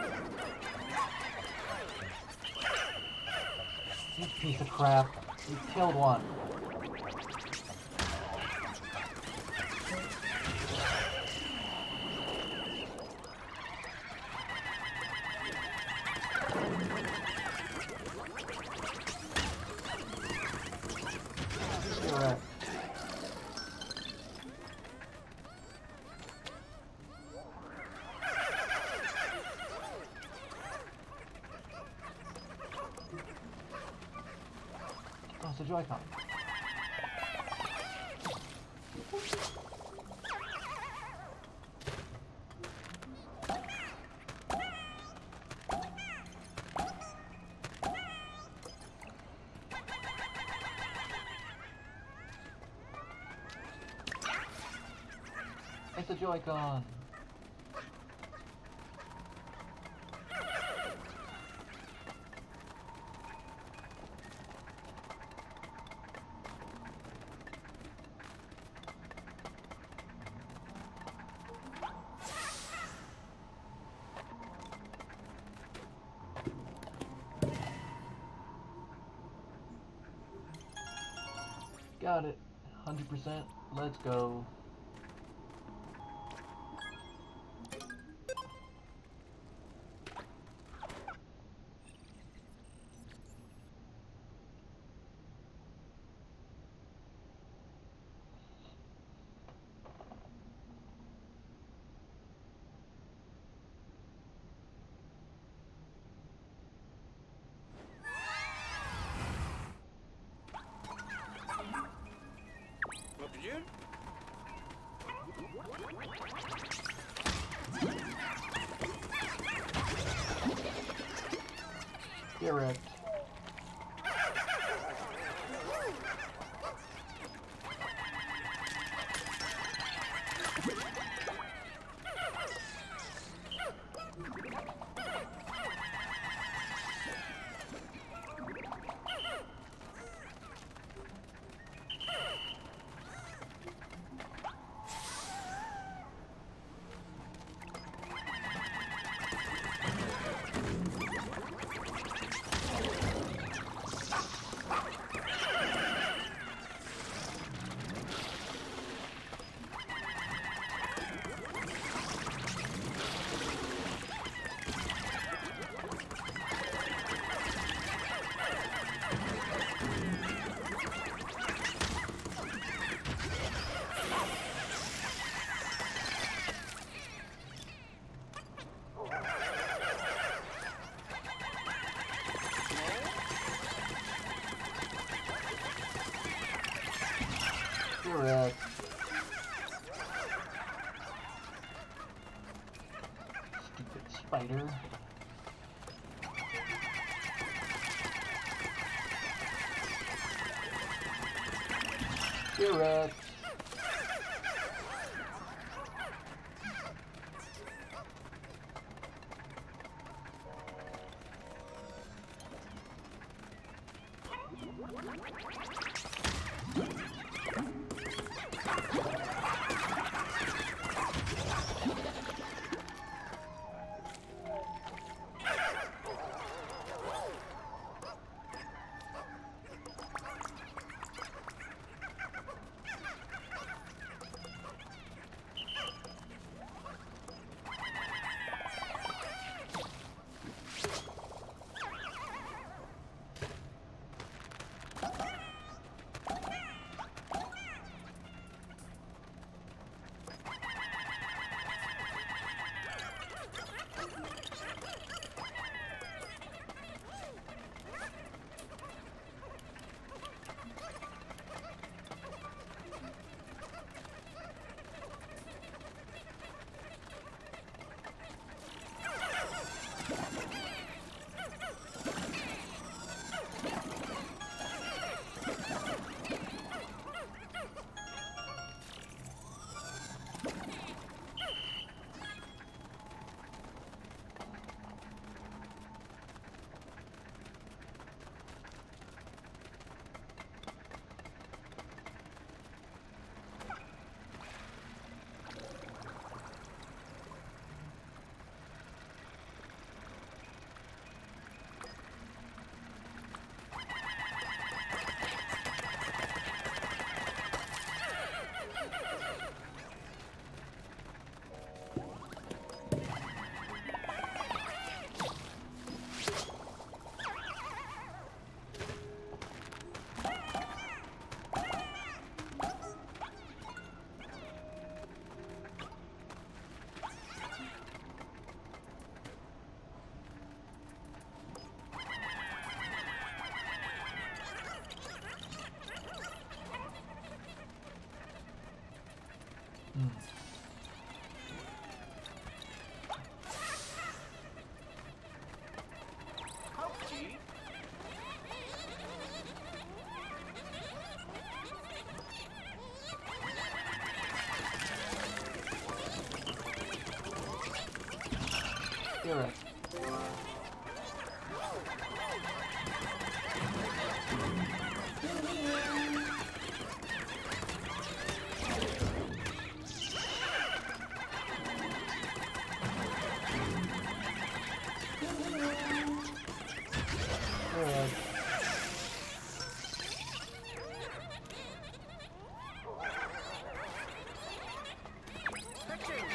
You piece of crap. You killed one. You're right. Oh, it's a Joy-Con. It's a Joy-Con. Got it. 100%. Let's go. What did you? Get wrecked. Correct. Stupid spider. Correct. Hmm. Ouchie. You're right. Good. Section.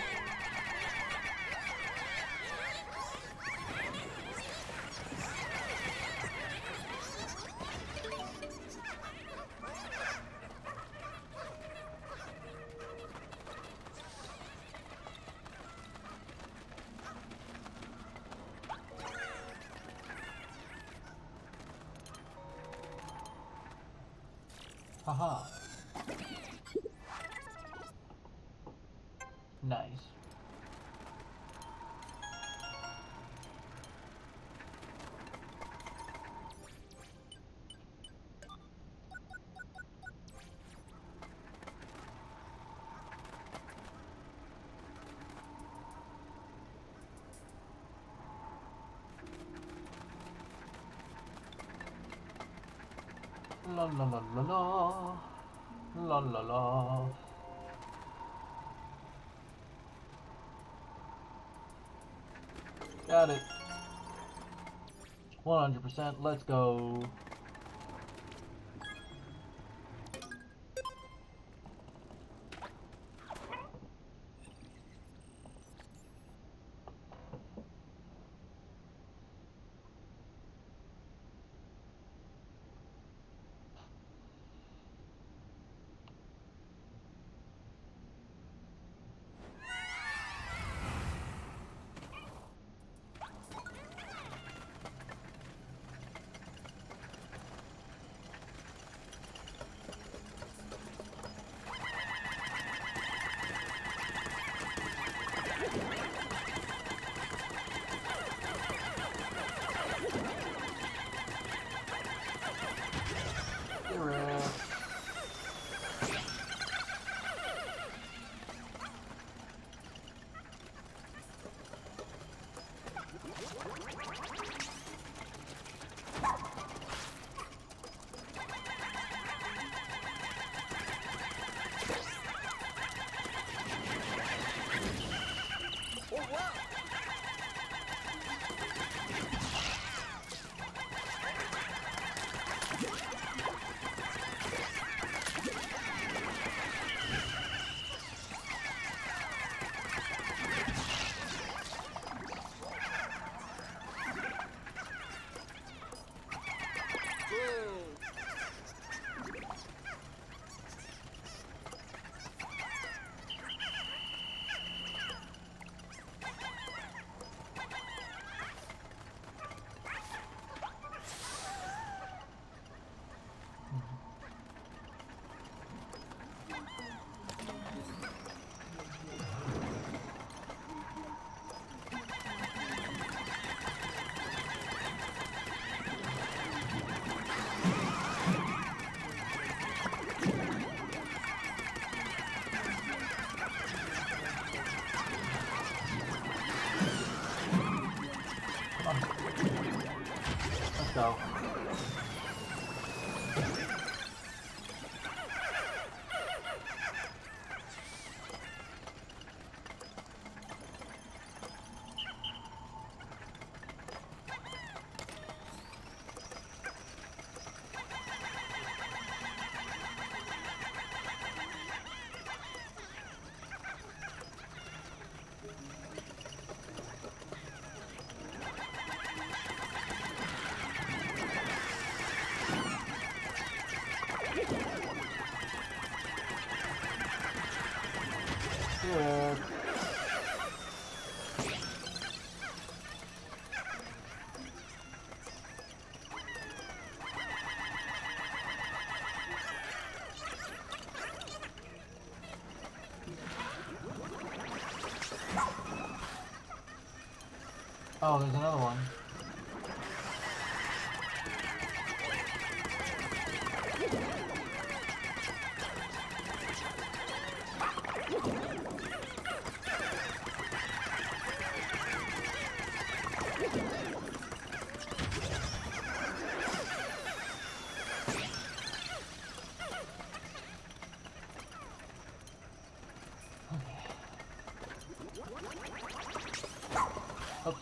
Haha. Nice. La la la la la. La la la. Got it. 100%. Let's go. You're it. Oh wow. Let's go. Good. Oh, there's another one. Oops.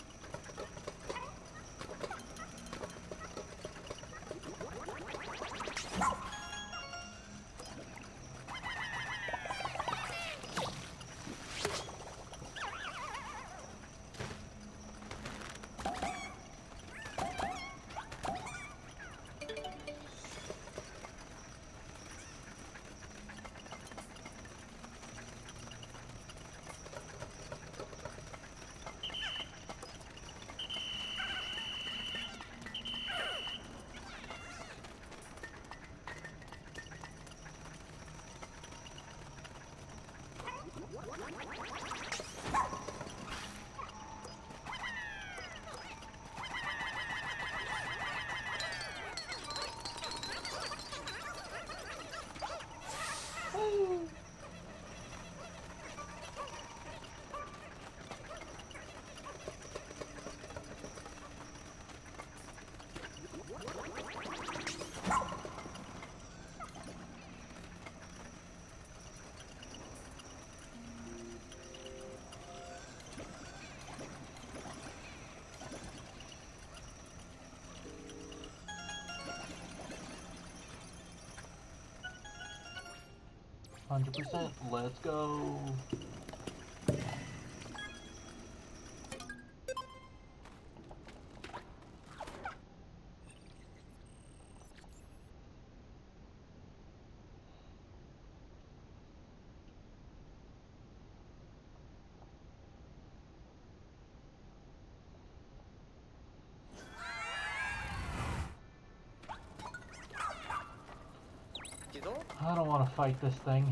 %. Let's go. I don't want to fight this thing.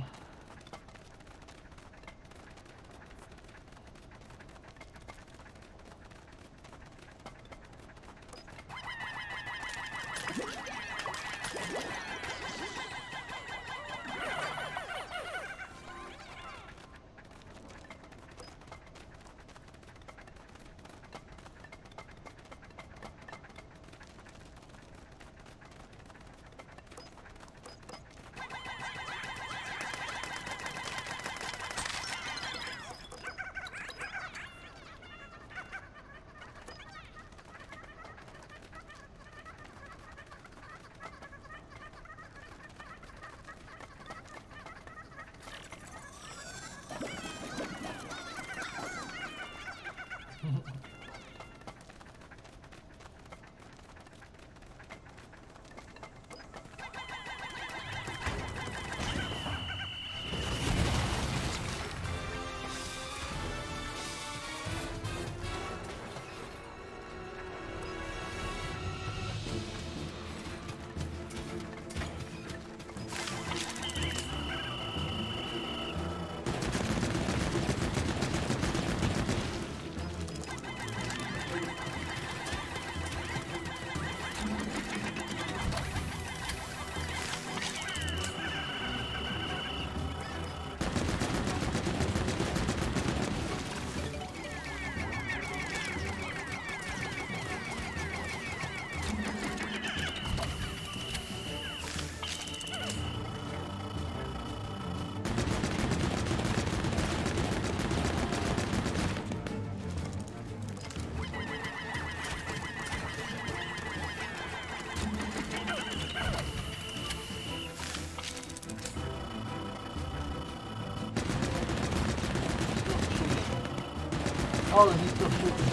Oh, he's still shooting.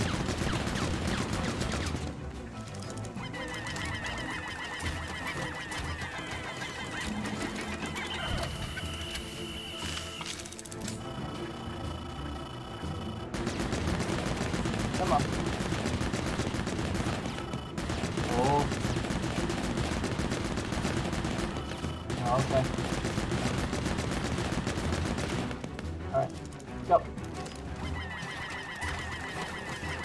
Come on. Oh. Okay. Alright. Go.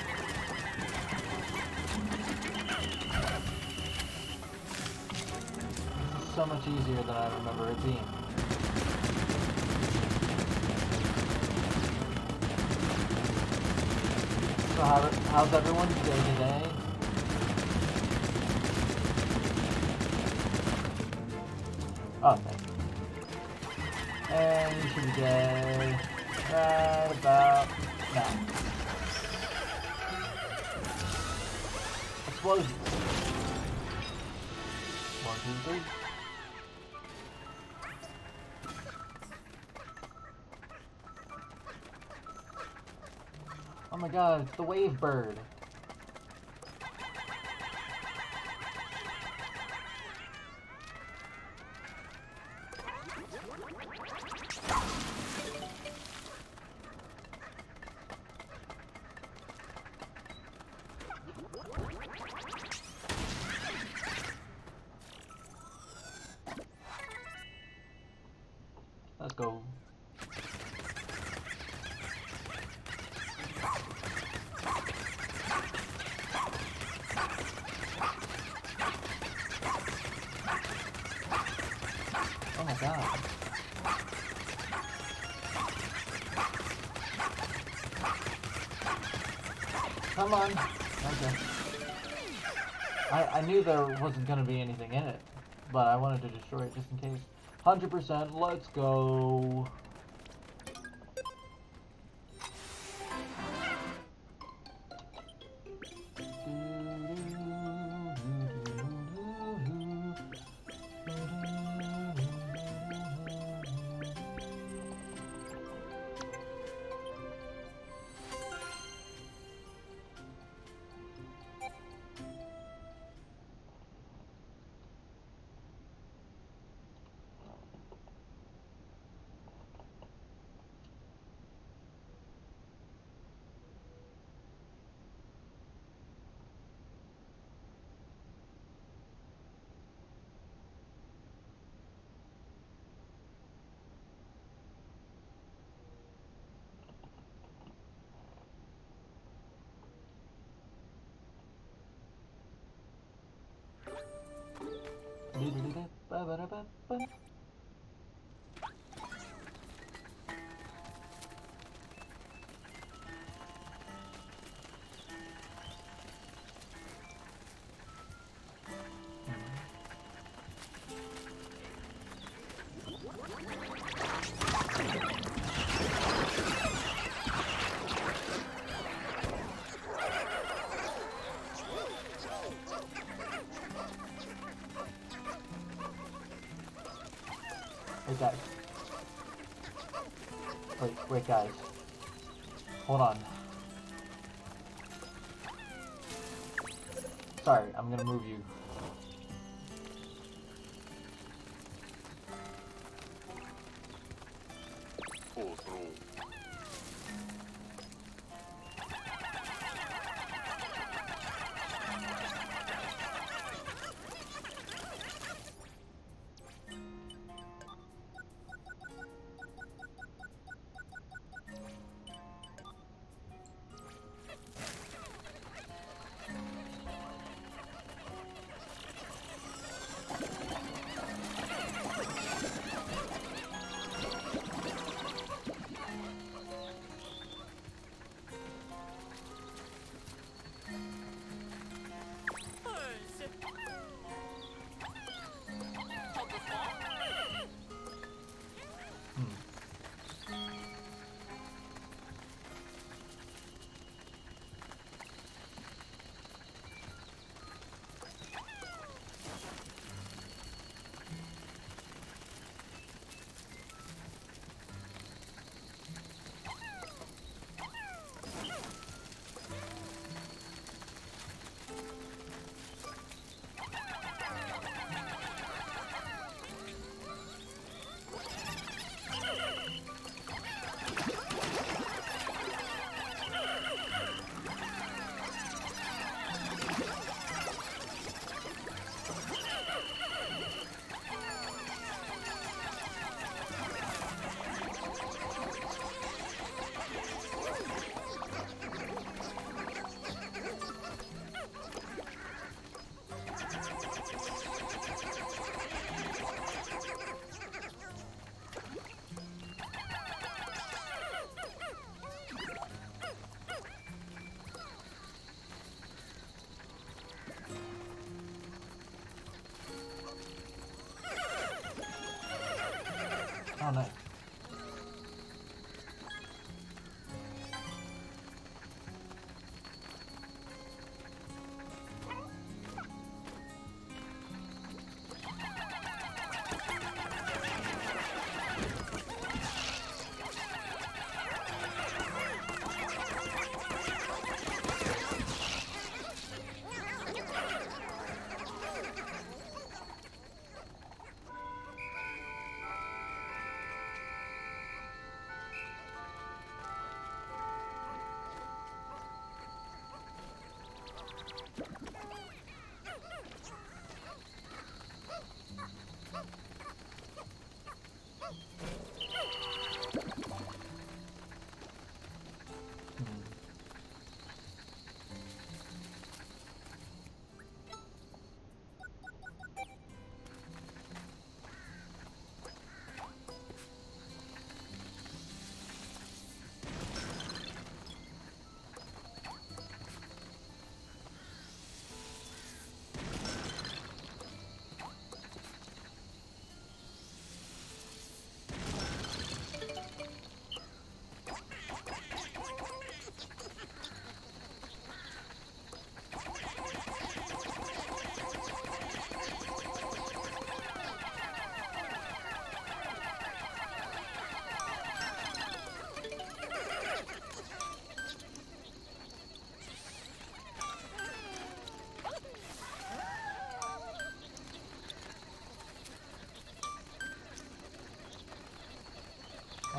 team. So how's everyone's day today? Oh, thank you. And you should be dead right about now. Explosion. 1, 2, 3. Oh my god, it's the wave bird. Let's go. Oh my god. Come on. Okay. I knew there wasn't gonna be anything in it, but I wanted to destroy it just in case. 100%, let's go. Wait, guys. Wait, guys. Hold on. Sorry, I'm gonna move you. Otro.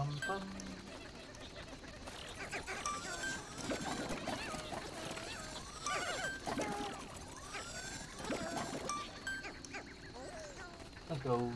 bum. Let's go.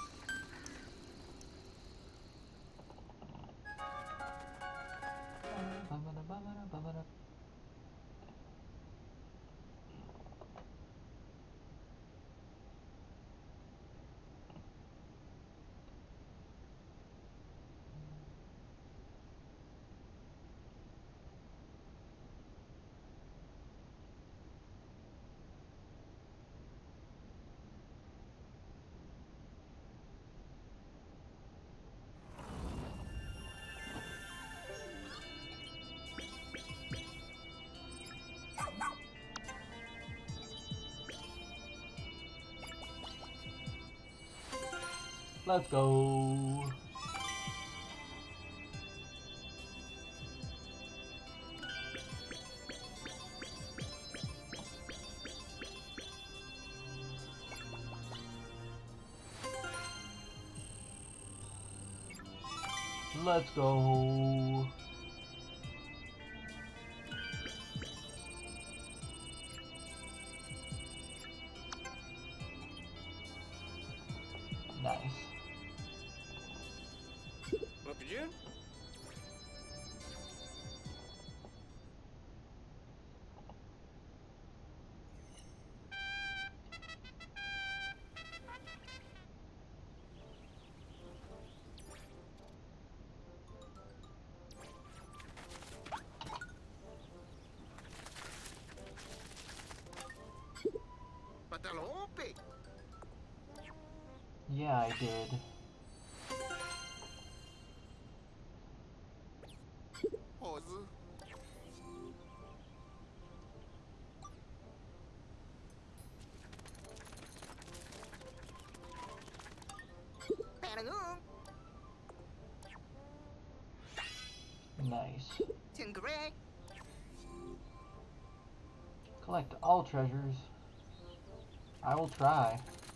Let's go. Let's go. Nice. Look at you. Patalompe. Yeah, I did. Pose. Panagong. Nice. Tingray. Collect all treasures. I will try.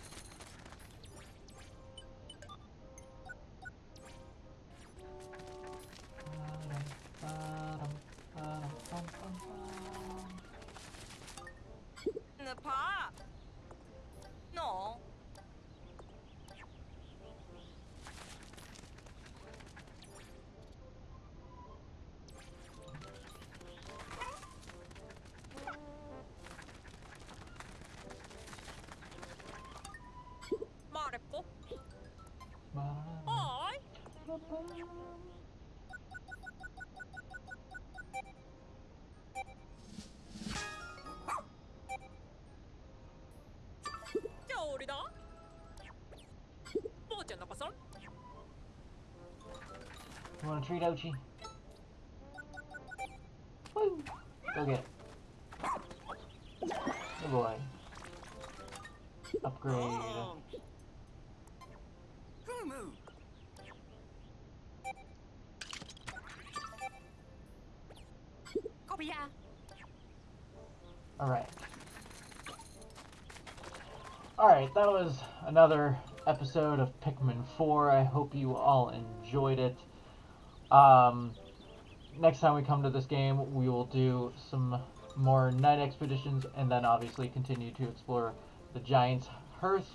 Napa. No. 말했고. 어이. 저리다. 뭐지 나빠선? You want a treat, Ochi? Woo! Go get it. Good boy. Upgrade. Humu. 거비야. Alright. Alright, that was another episode of Pikmin 4. I hope you all enjoyed it. Next time we come to this game, we will do some more night expeditions and then obviously continue to explore the Giant's Hearth.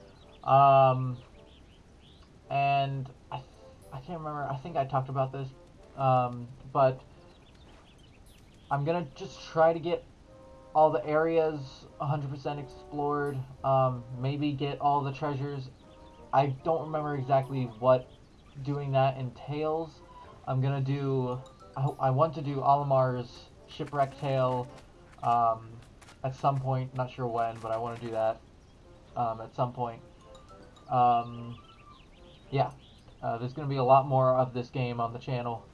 And I can't remember, I think I talked about this, but I'm gonna just try to get all the areas 100% explored, maybe get all the treasures. I don't remember exactly what doing that entails. I'm gonna do, I want to do Olimar's Shipwreck Tale at some point, not sure when, but I want to do that at some point. Yeah, there's going to be a lot more of this game on the channel,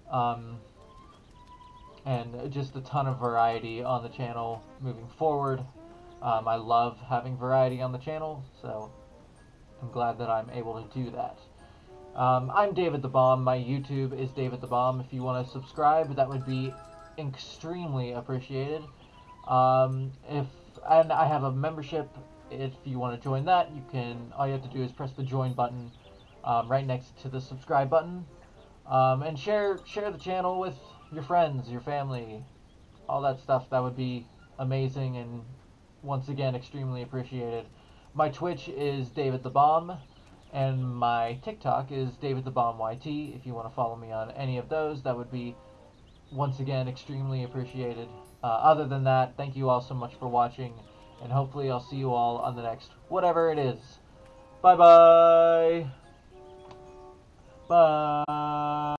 and just a ton of variety on the channel moving forward. I love having variety on the channel, so I'm glad that I'm able to do that. I'm David the Bomb. My YouTube is David the Bomb. If you want to subscribe, that would be extremely appreciated. And I have a membership. If you want to join that, you can. All you have to do is press the join button right next to the subscribe button. And share the channel with your friends, your family, all that stuff. That would be amazing and once again extremely appreciated. My Twitch is David the Bomb, and my TikTok is David the Bomb YT. If you want to follow me on any of those, that would be once again extremely appreciated. Other than that, thank you all so much for watching, and hopefully I'll see you all on the next whatever it is. Bye bye. Bye.